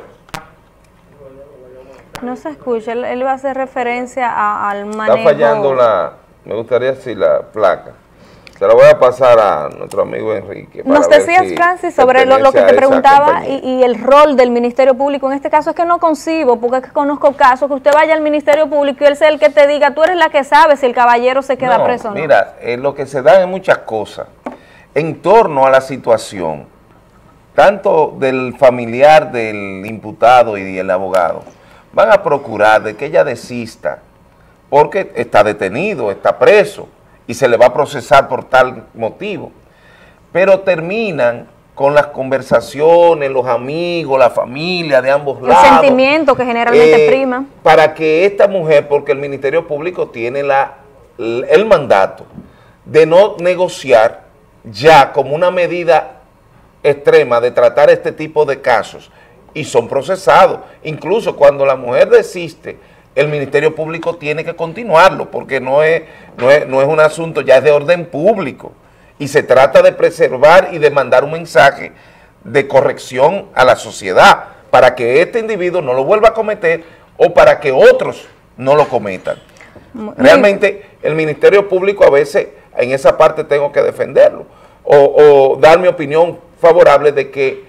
No se escucha, él, él va a hacer referencia a- al manejo. Está fallando la, me gustaría decir la placa. Se la voy a pasar a nuestro amigo Enrique. para Nos ver decías, si Francis, sobre lo, lo que pertenece a te esa preguntaba compañía. y, y el rol del Ministerio Público. En este caso es que no concibo, porque es que conozco casos que usted vaya al Ministerio Público y él sea el que te diga, tú eres la que sabe si el caballero se queda No, preso o no. mira, eh, lo que se da en muchas cosas en torno a la situación, tanto del familiar del imputado y del abogado, van a procurar de que ella desista, porque está detenido, está preso, y se le va a procesar por tal motivo. Pero terminan con las conversaciones, los amigos, la familia de ambos El lados. sentimiento que generalmente eh, prima. Para que esta mujer, porque el Ministerio Público tiene la, el mandato de no negociar ya como una medida extrema de tratar este tipo de casos, y son procesados. Incluso cuando la mujer desiste, el Ministerio Público tiene que continuarlo, porque no es, no es, no es un asunto, ya es de orden público, y se trata de preservar y de mandar un mensaje de corrección a la sociedad, para que este individuo no lo vuelva a cometer, o para que otros no lo cometan. Realmente el Ministerio Público a veces en esa parte tengo que defenderlo, o, o dar mi opinión favorable de que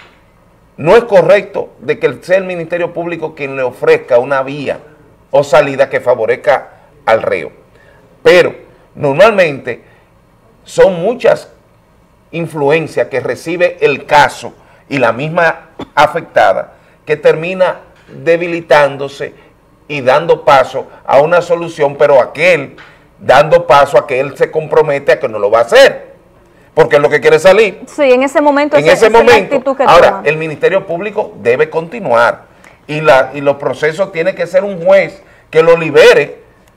no es correcto de que sea el Ministerio Público quien le ofrezca una vía o salida que favorezca al reo. Pero normalmente son muchas influencias que recibe el caso y la misma afectada que termina debilitándose y dando paso a una solución, pero aquel dando paso a que él se compromete a que no lo va a hacer, porque es lo que quiere salir. Sí, en ese momento En esa- ese esa es la momento, actitud que ahora, toma. el Ministerio Público debe continuar y, la, y los procesos tiene que ser un juez que lo libere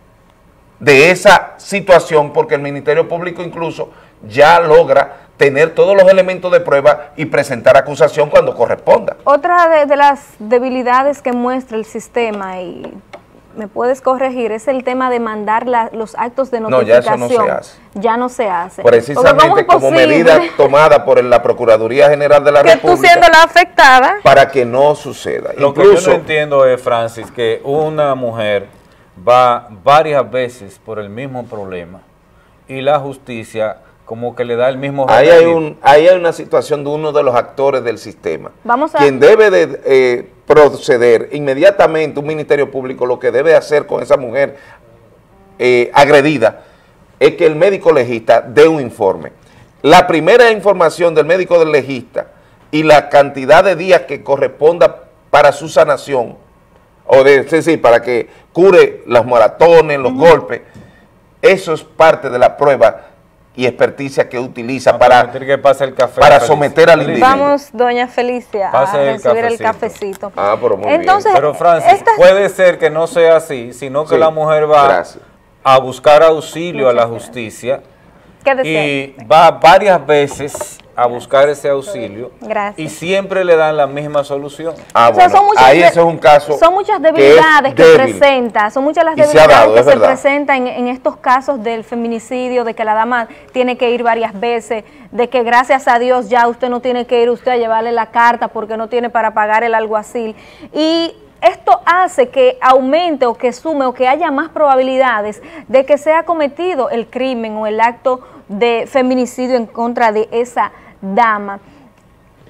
de esa situación, porque el Ministerio Público incluso ya logra tener todos los elementos de prueba y presentar acusación cuando corresponda. Otra de, de las debilidades que muestra el sistema, y me puedes corregir, es el tema de mandar la- los actos de No, notificación. ya eso no se hace. Ya no se hace. Porque ¿cómo Precisamente es como posible medida tomada por la Procuraduría General de la que tú República siendo la afectada? para que no suceda. Lo que yo no entiendo es, Francis, que una mujer va varias veces por el mismo problema y la justicia como que le da el mismo Ahí hay, remedio. un, ahí hay una situación de uno de los actores del sistema. Vamos a- Quien debe de eh, proceder inmediatamente, un Ministerio Público, lo que debe hacer con esa mujer eh, agredida, es que el médico legista dé un informe. La primera información del médico del legista y la cantidad de días que corresponda para su sanación, o de, sí, sí, para que cure los maratones, los golpes, eso es parte de la prueba y experticia que utiliza para, que pase el café, para Felicia. someter al individuo. Vamos, doña Felicia, Pase a el recibir el cafecito. cafecito. Ah, pero muy Entonces, Pero Francis, esta- puede ser que no sea así, sino que Sí, la mujer va gracias. a buscar auxilio a la justicia ¿Qué desea? y va varias veces a buscar ese auxilio Gracias. y siempre le dan la misma solución. Ah, O sea, bueno, son muchas ahí de- ese es un caso Son muchas que es debilidades que, débil. presenta, son muchas las Y se ha debilidades dado, que es se verdad. presentan en, en estos casos del feminicidio, de que la dama tiene que ir varias veces, de que gracias a Dios ya usted no tiene que ir usted a llevarle la carta porque no tiene para pagar el alguacil. Y esto hace que aumente o que sume o que haya más probabilidades de que sea cometido el crimen o el acto de feminicidio en contra de esa dama.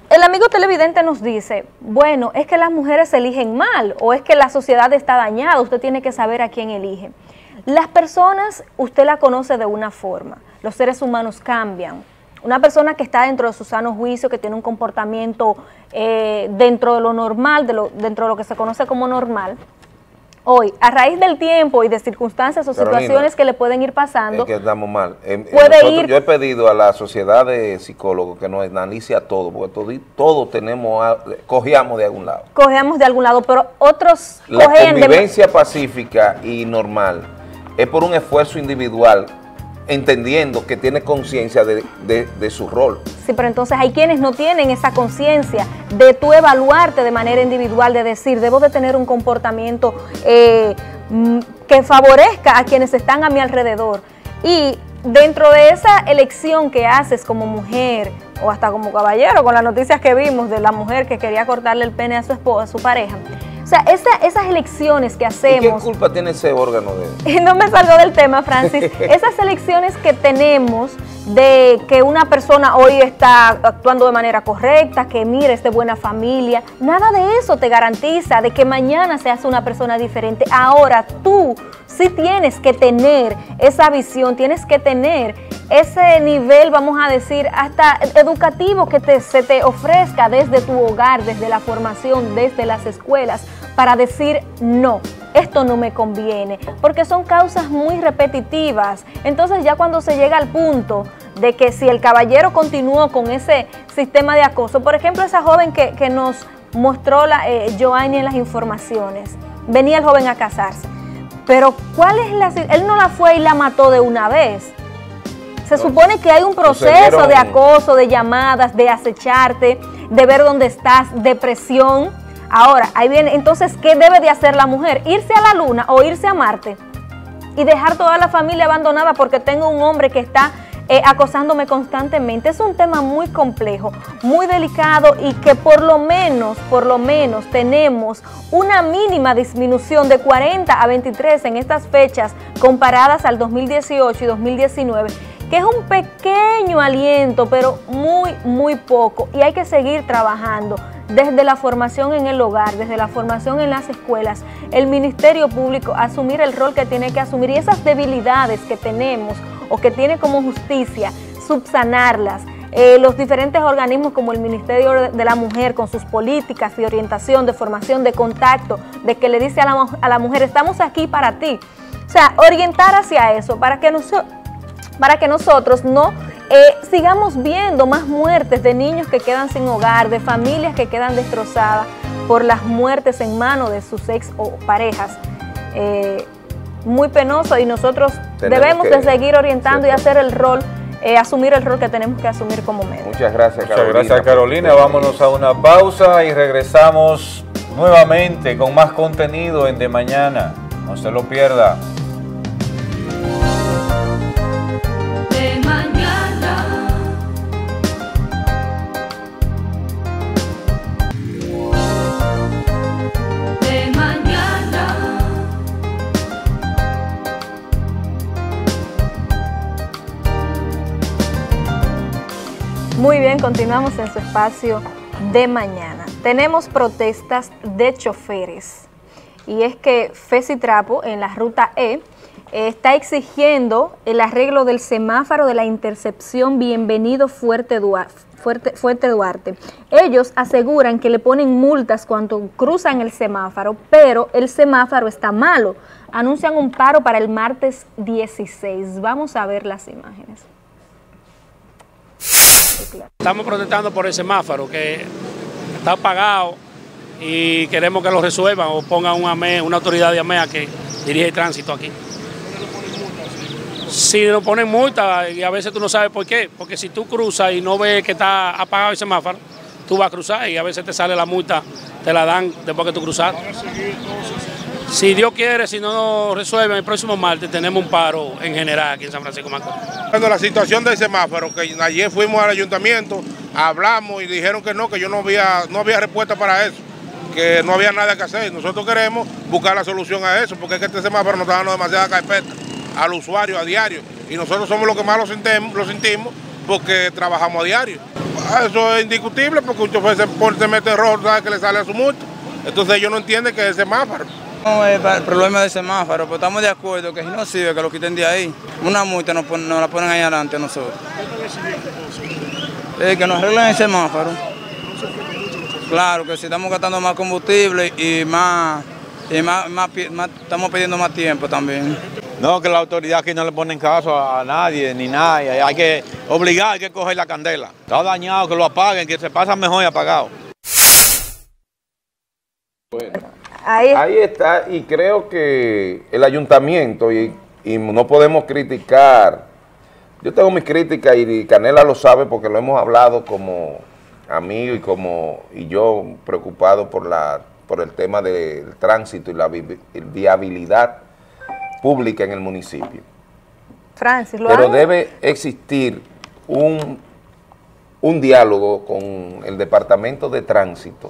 el amigo televidente nos dice, bueno, es que las mujeres eligen mal o es que la sociedad está dañada, usted tiene que saber a quién elige. Las personas, usted la conoce de una forma, los seres humanos cambian. Una persona que está dentro de su sano juicio, que tiene un comportamiento eh, dentro de lo normal, de lo, dentro de lo que se conoce como normal, hoy, a raíz del tiempo y de circunstancias o Carolina, situaciones que le pueden ir pasando, es que estamos mal. Eh, puede nosotros, ir... Yo he pedido a la sociedad de psicólogos que nos analice a todo, porque todo, todo tenemos, a, cogíamos de algún lado. Cogemos de algún lado, pero otros La cogen convivencia de... pacífica y normal es por un esfuerzo individual, entendiendo que tiene conciencia de, de, de su rol. Sí, pero entonces hay quienes no tienen esa conciencia de tú evaluarte de manera individual, de decir, debo de tener un comportamiento eh, que favorezca a quienes están a mi alrededor. Y dentro de esa elección que haces como mujer o hasta como caballero, con las noticias que vimos de la mujer que quería cortarle el pene a su esposa, a su pareja, o sea, esa, esas elecciones que hacemos... ¿Y qué culpa tiene ese órgano de él? No me salgo del tema, Francis. Esas elecciones que tenemos de que una persona hoy está actuando de manera correcta, que mire, es de buena familia, nada de eso te garantiza de que mañana seas una persona diferente. Ahora tú sí tienes que tener esa visión, tienes que tener ese nivel, vamos a decir, hasta educativo que te, se te ofrezca desde tu hogar, desde la formación, desde las escuelas, para decir no, esto no me conviene, porque son causas muy repetitivas. Entonces ya cuando se llega al punto de que si el caballero continuó con ese sistema de acoso, por ejemplo, esa joven que, que nos mostró la, eh, Joanny en las informaciones, venía el joven a casarse, pero ¿cuál es la...? Él no la fue y la mató de una vez. Se supone que hay un proceso de acoso, de llamadas, de acecharte, de ver dónde estás, de presión. Ahora, ahí viene, entonces, ¿qué debe de hacer la mujer? ¿Irse a la luna o irse a Marte? Y dejar toda la familia abandonada porque tengo un hombre que está eh, acosándome constantemente. Es un tema muy complejo, muy delicado y que por lo menos, por lo menos tenemos una mínima disminución de cuarenta a veintitrés en estas fechas comparadas al dos mil dieciocho y dos mil diecinueve, que es un pequeño aliento, pero muy, muy poco. Y hay que seguir trabajando desde la formación en el hogar, desde la formación en las escuelas, el Ministerio Público, asumir el rol que tiene que asumir y esas debilidades que tenemos o que tiene como justicia, subsanarlas. Eh, los diferentes organismos como el Ministerio de la Mujer con sus políticas de orientación, de formación, de contacto, de que le dice a la, a la mujer, estamos aquí para ti. O sea, orientar hacia eso, para que nosotros... para que nosotros no eh, sigamos viendo más muertes de niños que quedan sin hogar, de familias que quedan destrozadas por las muertes en manos de sus ex o parejas. Eh, muy penoso y nosotros tenemos debemos que, de seguir orientando ¿cierto? Y hacer el rol, eh, asumir el rol que tenemos que asumir como medio. Muchas gracias, Carolina. Muchas gracias, Carolina. Vámonos a una pausa y regresamos nuevamente con más contenido en De Mañana. No se lo pierda. De mañana. De mañana. Muy bien, continuamos en su espacio De Mañana. Tenemos protestas de choferes y es que FESITRAPO en la ruta E está exigiendo el arreglo del semáforo de la intercepción Bienvenido Fuerte Duarte, Fuerte, Fuerte Duarte. Ellos aseguran que le ponen multas cuando cruzan el semáforo, pero el semáforo está malo. Anuncian un paro para el martes dieciséis. Vamos a ver las imágenes. Estamos protestando por el semáforo que está apagado y queremos que lo resuelvan o pongan una, AME, una autoridad de AMEA que dirige el tránsito aquí. Si nos ponen multa y a veces tú no sabes por qué, porque si tú cruzas y no ves que está apagado el semáforo, tú vas a cruzar y a veces te sale la multa, te la dan después que tú cruzaste. Si Dios quiere, si no resuelven, el próximo martes tenemos un paro en general aquí en San Francisco de Macorís. Cuando la situación del semáforo, que ayer fuimos al ayuntamiento, hablamos y dijeron que no, que yo no había, no había respuesta para eso, que no había nada que hacer. Nosotros queremos buscar la solución a eso, porque es que este semáforo nos está dando demasiada carpeta al usuario a diario y nosotros somos los que más lo sentimos, lo sentimos porque trabajamos a diario. Eso es indiscutible porque un chofer se, pone, se mete rojo, sabe que le sale a su multa. Entonces ellos no entienden que es semáforo. No es el problema del semáforo, pero estamos de acuerdo que si no sirve que lo quiten de ahí. Una multa nos, pon, nos la ponen ahí adelante a nosotros. Eh, que nos arreglen el semáforo. Claro, que si estamos gastando más combustible y más, y más, más, más estamos pidiendo más tiempo también. No, que la autoridad aquí no le ponen caso a nadie, ni nada. Hay que obligar, hay que coger la candela. Está dañado, que lo apaguen, que se pasa mejor y apagado. Bueno, ahí. ahí está, y creo que el ayuntamiento, y, y no podemos criticar, yo tengo mis críticas y Canela lo sabe porque lo hemos hablado como amigo y como y yo preocupado por, la, por el tema del tránsito y la vi, viabilidad pública en el municipio. Francis, ¿lo Pero hago? debe existir un, un diálogo con el Departamento de Tránsito,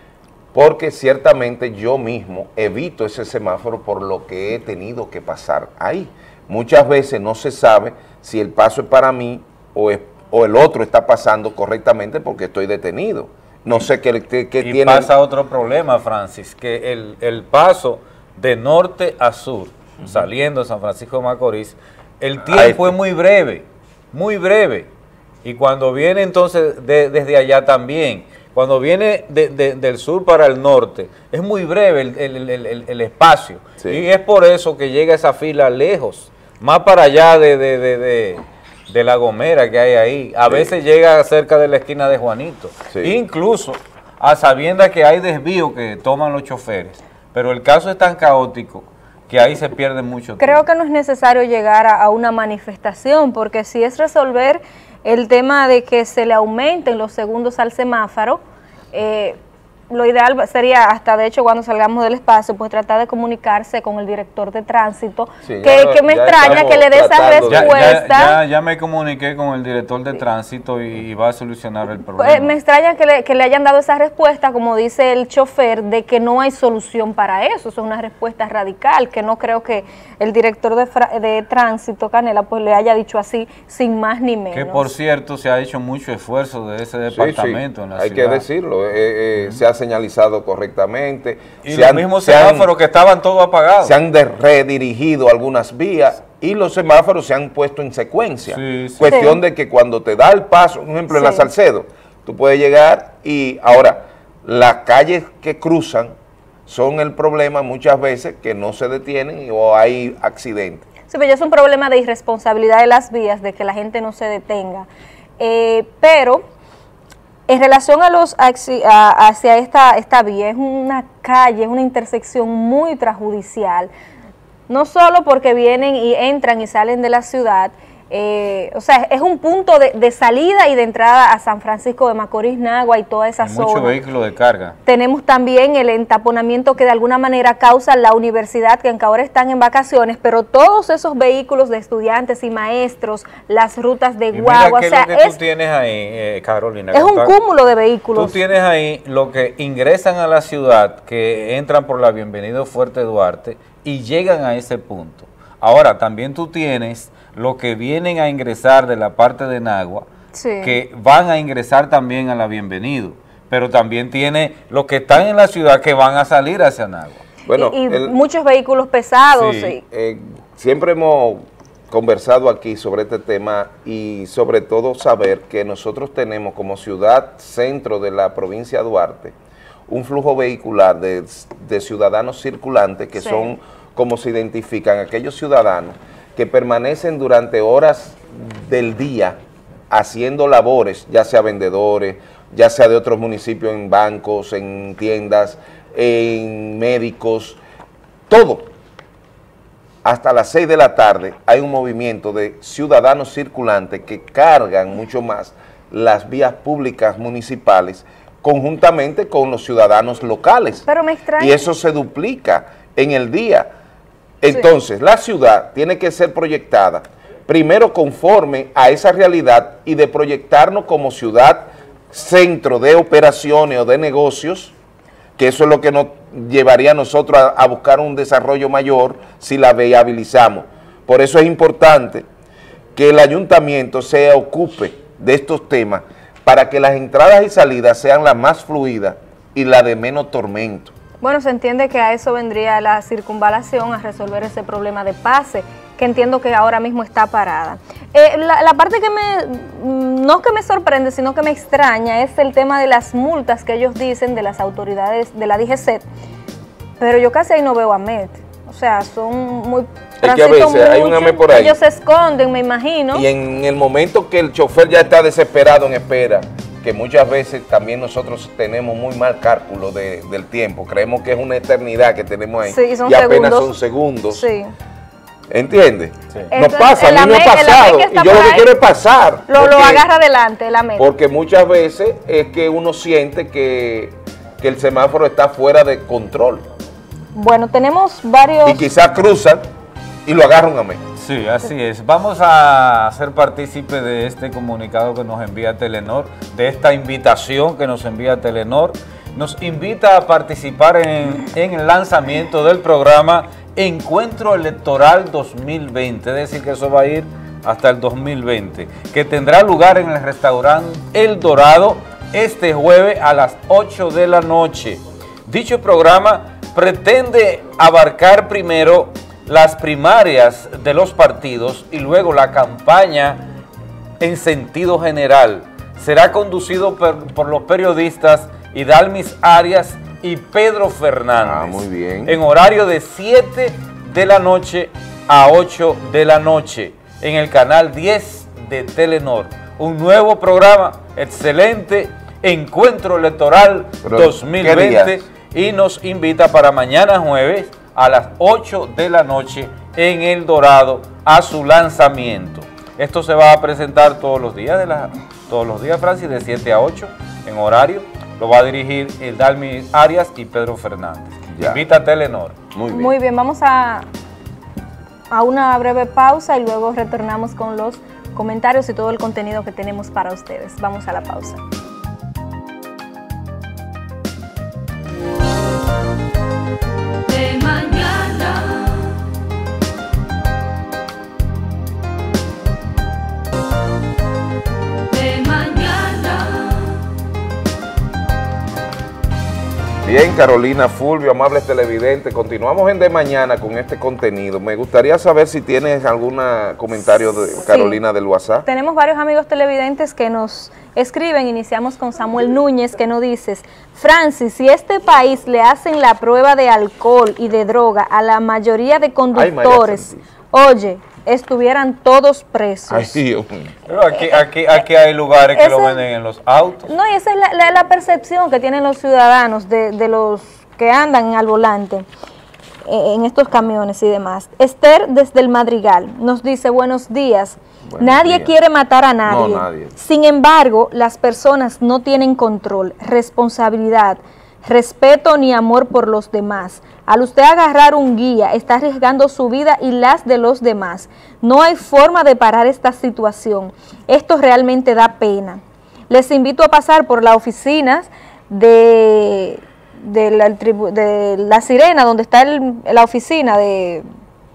porque ciertamente yo mismo evito ese semáforo por lo que he tenido que pasar ahí. Muchas veces no se sabe si el paso es para mí o, es, o el otro está pasando correctamente porque estoy detenido. No sé qué, qué, qué y tiene... pasa otro problema, Francis, que el, el paso de norte a sur, uh-huh, saliendo de San Francisco de Macorís, el tiempo es muy breve, muy breve. Y cuando viene entonces de, desde allá también, cuando viene de, de, del sur para el norte, es muy breve el, el, el, el, el espacio. Sí. Y es por eso que llega esa fila lejos, más para allá de, de, de, de, de La Gomera que hay ahí. A sí. veces llega cerca de la esquina de Juanito. Sí. Incluso a sabiendas que hay desvío que toman los choferes. Pero el caso es tan caótico que ahí se pierde mucho tiempo. Creo que no es necesario llegar a, a una manifestación, porque si es resolver el tema de que se le aumenten los segundos al semáforo, eh, lo ideal sería, hasta de hecho cuando salgamos del espacio, pues tratar de comunicarse con el director de tránsito, sí, que, ya, que me extraña que le dé esa respuesta. Ya, ya, ya, ya me comuniqué con el director de tránsito y, y va a solucionar el problema. Pues, me extraña que le, que le hayan dado esa respuesta, como dice el chofer, de que no hay solución para eso. Eso es una respuesta radical, que no creo que el director de, de tránsito, Canela, pues le haya dicho así, sin más ni menos. Que por cierto se ha hecho mucho esfuerzo de ese departamento, sí, sí, en la hay ciudad. que decirlo, eh, eh, uh-huh, se ha señalizado correctamente. Y los mismos semáforos que estaban todos apagados. Se han de redirigido algunas vías y los semáforos se han puesto en secuencia. Sí, sí. Cuestión sí. de que cuando te da el paso, por ejemplo en sí. la Salcedo, tú puedes llegar y ahora las calles que cruzan son el problema muchas veces que no se detienen o hay accidentes. Sí, pero es un problema de irresponsabilidad de las vías, de que la gente no se detenga. Eh, pero en relación a los a, hacia esta, esta vía, es una calle, es una intersección muy trajudicial, no solo porque vienen y entran y salen de la ciudad, eh, o sea, es un punto de, de salida y de entrada a San Francisco de Macorís, Nagua y toda esa zona. Muchos vehículos de carga. Tenemos también el entaponamiento que de alguna manera causa la universidad, que aunque ahora están en vacaciones, pero todos esos vehículos de estudiantes y maestros, las rutas de guagua, o sea, es lo que tú tienes ahí, eh, Carolina. Es un cúmulo de vehículos. Tú tienes ahí lo que ingresan a la ciudad, que entran por la Bienvenido Fuerte Duarte y llegan a ese punto. Ahora, también tú tienes los que vienen a ingresar de la parte de Nagua, sí, que van a ingresar también a la Bienvenido, pero también tiene los que están en la ciudad que van a salir hacia Nagua. Bueno, y, y el, muchos vehículos pesados. Sí, sí. Eh, siempre hemos conversado aquí sobre este tema y sobre todo saber que nosotros tenemos como ciudad centro de la provincia de Duarte un flujo vehicular de, de ciudadanos circulantes que sí. son, como se identifican, aquellos ciudadanos que permanecen durante horas del día haciendo labores, ya sea vendedores, ya sea de otros municipios, en bancos, en tiendas, en médicos, todo. Hasta las seis de la tarde hay un movimiento de ciudadanos circulantes que cargan mucho más las vías públicas municipales conjuntamente con los ciudadanos locales. Pero me extraña. Y eso se duplica en el día. Entonces, sí. la ciudad tiene que ser proyectada, primero conforme a esa realidad y de proyectarnos como ciudad centro de operaciones o de negocios, que eso es lo que nos llevaría a nosotros a, a buscar un desarrollo mayor si la viabilizamos. Por eso es importante que el ayuntamiento se ocupe de estos temas para que las entradas y salidas sean las más fluidas y la de menos tormento. Bueno, se entiende que a eso vendría la circunvalación, a resolver ese problema de pase, que entiendo que ahora mismo está parada. Eh, la, la parte que me, no que me sorprende, sino que me extraña, es el tema de las multas que ellos dicen de las autoridades de la D G C E T, pero yo casi ahí no veo a M E T. O sea, son muy... Es que a veces mucho, hay un A M E por ahí. Ellos se esconden, me imagino. Y en el momento que el chofer ya está desesperado en espera, que muchas veces también nosotros tenemos muy mal cálculo de, del tiempo, creemos que es una eternidad que tenemos ahí, sí, son y apenas segundos. son segundos. Sí. ¿Entiendes? Sí. Entonces, nos pasa, a mí me ha pasado, y yo lo que quiero es pasar. Lo, porque, lo agarra adelante, la meta. Porque muchas veces es que uno siente que, que el semáforo está fuera de control. Bueno, tenemos varios... Y quizás cruzan y lo agarran a mí. Sí, así es. Vamos a ser partícipe de este comunicado que nos envía Telenor, de esta invitación que nos envía Telenor. Nos invita a participar en, en el lanzamiento del programa Encuentro Electoral dos mil veinte, es decir, que eso va a ir hasta el dos mil veinte, que tendrá lugar en el restaurante El Dorado este jueves a las ocho de la noche. Dicho programa pretende abarcar primero las primarias de los partidos y luego la campaña en sentido general. Será conducido por, por los periodistas Idalmis Arias y Pedro Fernández. Ah, muy bien. En horario de siete de la noche a ocho de la noche en el canal diez de Telenor. Un nuevo programa excelente, Encuentro Electoral Pero, dos mil veinte, y nos invita para mañana jueves a las ocho de la noche en El Dorado a su lanzamiento. Esto se va a presentar todos los días, de la, todos los días, Francis, de siete a ocho en horario. Lo va a dirigir Idalmis Arias y Pedro Fernández. Ya. Invita a Telenor. Muy bien. Muy bien, vamos a, a una breve pausa y luego retornamos con los comentarios y todo el contenido que tenemos para ustedes. Vamos a la pausa. De mañana. De mañana. Bien, Carolina Fulvio, amables televidentes, continuamos en De Mañana con este contenido. Me gustaría saber si tienes algún comentario de sí. Carolina del WhatsApp. Tenemos varios amigos televidentes que nos escriben. Iniciamos con Samuel Núñez, que nos dice: Francis, si este país le hacen la prueba de alcohol y de droga a la mayoría de conductores, Ay, oye, estuvieran todos presos. Ay, Dios. Pero aquí, aquí, aquí hay lugares que Ese, lo venden en los autos. No, y esa es la, la, la percepción que tienen los ciudadanos de, de los que andan al volante eh, en estos camiones y demás. Esther desde el Madrigal nos dice: buenos días. Buenos nadie días. quiere matar a nadie. No, nadie. Sin embargo, las personas no tienen control, responsabilidad, respeto ni amor por los demás. Al usted agarrar un guía, está arriesgando su vida y las de los demás. No hay forma de parar esta situación. Esto realmente da pena. Les invito a pasar por las oficinas de, de, la, de La Sirena, donde está el, la oficina de...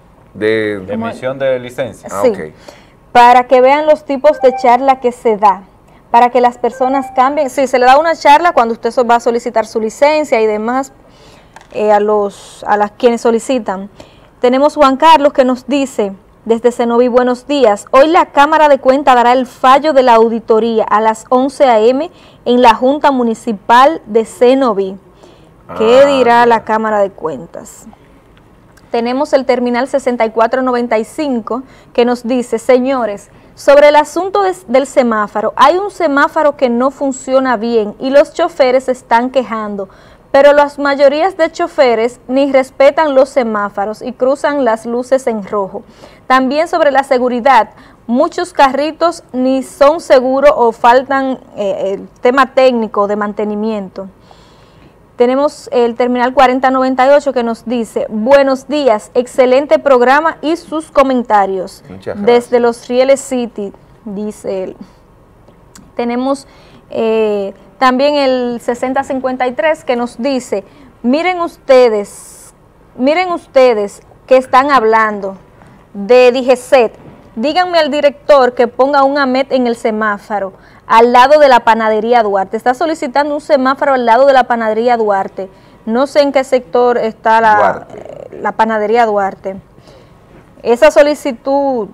De, de emisión de licencia. Sí, ah, okay. Para que vean los tipos de charla que se da, para que las personas cambien. Sí, se le da una charla cuando usted va a solicitar su licencia y demás, eh, a los a las quienes solicitan. Tenemos Juan Carlos que nos dice, desde Cenoví: buenos días. Hoy la Cámara de Cuentas dará el fallo de la auditoría a las once a eme en la Junta Municipal de Cenoví. ¿Qué ah. dirá la Cámara de Cuentas? Tenemos el terminal sesenta y cuatro noventa y cinco que nos dice: señores, sobre el asunto de, del semáforo, hay un semáforo que no funciona bien y los choferes se están quejando, pero las mayorías de choferes ni respetan los semáforos y cruzan las luces en rojo. También sobre la seguridad, muchos carritos ni son seguros o faltan eh, el tema técnico de mantenimiento. Tenemos el terminal cuarenta noventa y ocho que nos dice: buenos días, excelente programa y sus comentarios. Desde los Rieles City, dice él. Tenemos eh, también el sesenta cincuenta y tres que nos dice: miren ustedes, miren ustedes que están hablando de D G C E T. díganme al director que ponga un AMET en el semáforo, al lado de la panadería Duarte. Está solicitando un semáforo al lado de la panadería Duarte. No sé en qué sector está la, eh, la panadería Duarte. Esa solicitud,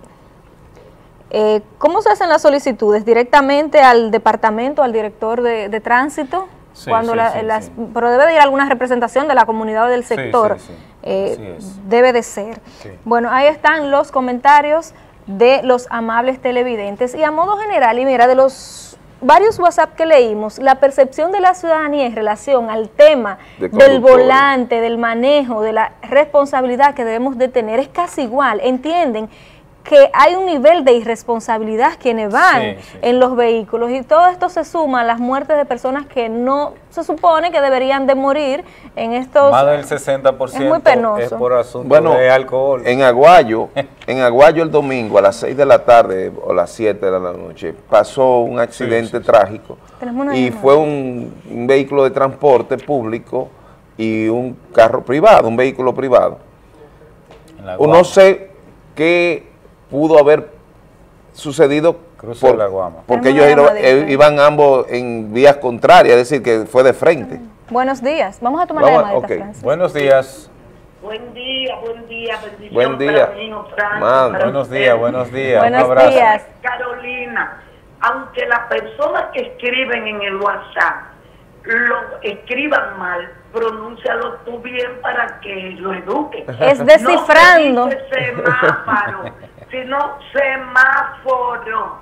eh, ¿cómo se hacen las solicitudes? ¿Directamente al departamento, al director de, de tránsito? Sí, Cuando sí, la, sí, las, sí. Pero debe de ir alguna representación de la comunidad o del sector. Sí, sí, sí. Eh, Así es. debe de ser. Sí. Bueno, ahí están los comentarios de los amables televidentes. Y a modo general, y mira, de los varios WhatsApp que leímos, la percepción de la ciudadanía en relación al tema De del conductores. volante, del manejo, de la responsabilidad que debemos de tener es casi igual. Entienden que hay un nivel de irresponsabilidad quienes van Sí, sí. en los vehículos, y todo esto se suma a las muertes de personas que no se supone que deberían de morir en estos... Más del sesenta por ciento es muy penoso. es por asunto Bueno, de alcohol. en Aguayo, en Aguayo el domingo a las seis de la tarde o las siete de la noche pasó un accidente trágico Tenemos una y llamada. fue un, un vehículo de transporte público y un carro privado, un vehículo privado. En la O no Guama. sé qué pudo haber sucedido Cruce de la Guama. porque Tenemos ellos una iba- llamadita. eh, iban ambos en vías contrarias, es decir, que fue de frente. Buenos días. Vamos a tomar Vamos a- la llamadita, ok. Francis. Buenos días. Buen día, buen día, bendición Buen día. para mi hijo Francis, Man. para Buenos usted. días, buenos días. Buenos Un abrazo. días. Carolina, aunque las personas que escriben en el WhatsApp lo escriban mal, pronúncialo tú bien para que lo eduquen. Es descifrando. No se dice semáforo, sino semáforo.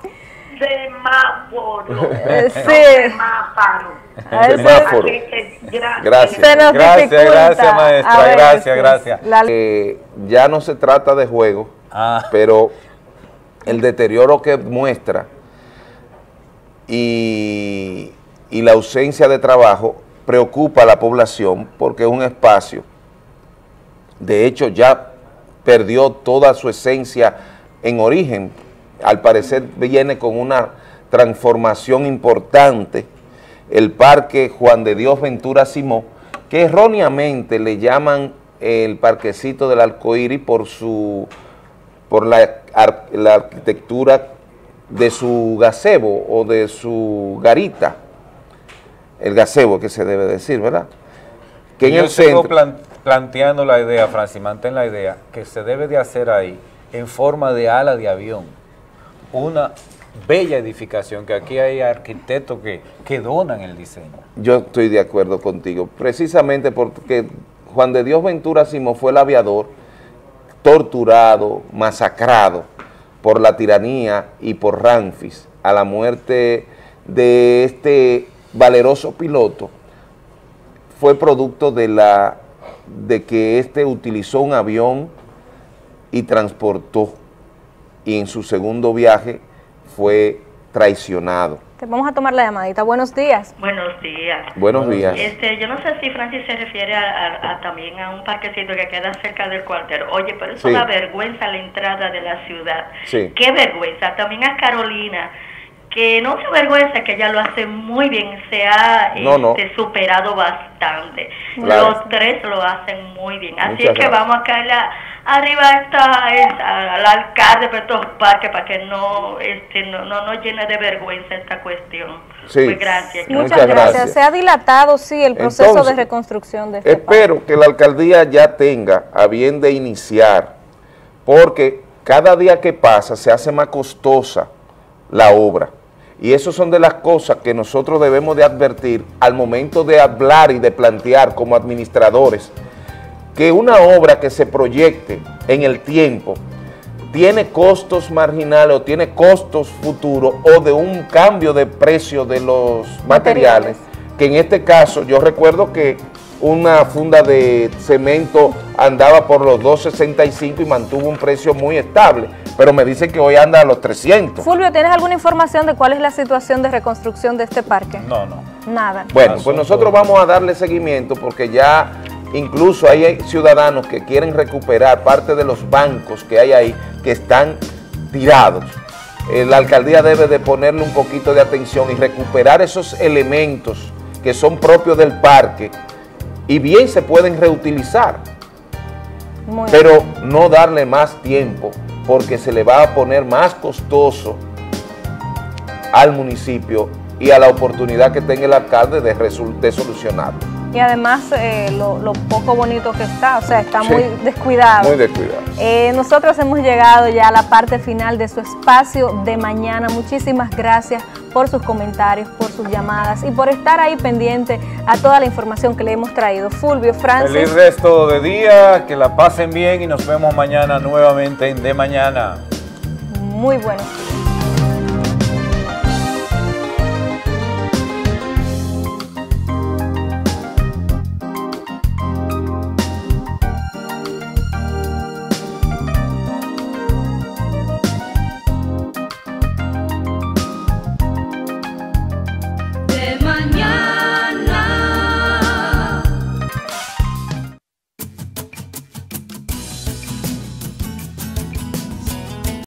Semáforo. Eh, no sí. semáforo. A veces- Semáforo. Así que, gracias. Gracias. Se nos Gracias, dificulta gracias, a maestra, veces. gracias, gracias. La- Eh, ya no se trata de juego, Ah. pero el deterioro que muestra y, y la ausencia de trabajo preocupa a la población porque es un espacio, de hecho ya perdió toda su esencia en origen, al parecer viene con una transformación importante, el Parque Juan de Dios Ventura Simó, que erróneamente le llaman el Parquecito del Arcoíris por su por la, ar- la arquitectura de su gazebo o de su garita, el gazebo que se debe decir, ¿verdad? Que en Yo el sigo centro, plan- planteando la idea, Francis, mantén la idea, que se debe de hacer ahí en forma de ala de avión, una bella edificación, que aquí hay arquitectos que, que donan el diseño. yo estoy de acuerdo contigo, precisamente porque Juan de Dios Ventura Simó fue el aviador torturado, masacrado por la tiranía y por Ramfis a la muerte de este valeroso piloto. Fue producto de la de que éste utilizó un avión y transportó, y en su segundo viaje fue traicionado. Te vamos a tomar la llamadita. Buenos días. Buenos días. Buenos días. Este, yo no sé si Francis se refiere a, a- a también a un parquecito que queda cerca del cuartel. Oye, pero eso Sí. da vergüenza la entrada de la ciudad. Sí. Qué vergüenza. También a Carolina, que no se vergüenza, que ella lo hace muy bien, se ha No, no. este, superado bastante. Claro. Los tres lo hacen muy bien. Así Muchas es que gracias. vamos a caerle a- arriba a esta, esta- al alcalde de estos parques para que no, este, no, no nos llene de vergüenza esta cuestión. Sí. Pues gracias. Muchas, Muchas gracias. gracias. Se ha dilatado, sí, el proceso Entonces, de reconstrucción de este parque. Espero que la alcaldía ya tenga a bien de iniciar, porque cada día que pasa se hace más costosa la obra. Y eso son de las cosas que nosotros debemos de advertir al momento de hablar y de plantear como administradores, que una obra que se proyecte en el tiempo tiene costos marginales o tiene costos futuros o de un cambio de precio de los materiales, que en este caso yo recuerdo que una funda de cemento andaba por los dos sesenta y cinco y mantuvo un precio muy estable, pero me dicen que hoy anda a los trescientos. Fulvio, ¿tienes alguna información de cuál es la situación de reconstrucción de este parque? No, no. Nada. Bueno, pues nosotros vamos a darle seguimiento porque ya incluso hay ciudadanos que quieren recuperar parte de los bancos que hay ahí que están tirados. Eh, la alcaldía debe de ponerle un poquito de atención y recuperar esos elementos que son propios del parque y bien se pueden reutilizar, Muy pero no darle más tiempo porque se le va a poner más costoso al municipio y a la oportunidad que tenga el alcalde de, de solucionarlo. Y además eh, lo, lo poco bonito que está, o sea, está Sí, muy descuidado. Muy descuidado. Eh, nosotros hemos llegado ya a la parte final de su espacio de mañana. Muchísimas gracias por sus comentarios, por sus llamadas y por estar ahí pendiente a toda la información que le hemos traído. Fulvio, Francis. Feliz resto de día, que la pasen bien y nos vemos mañana nuevamente en De Mañana. Muy buenos días.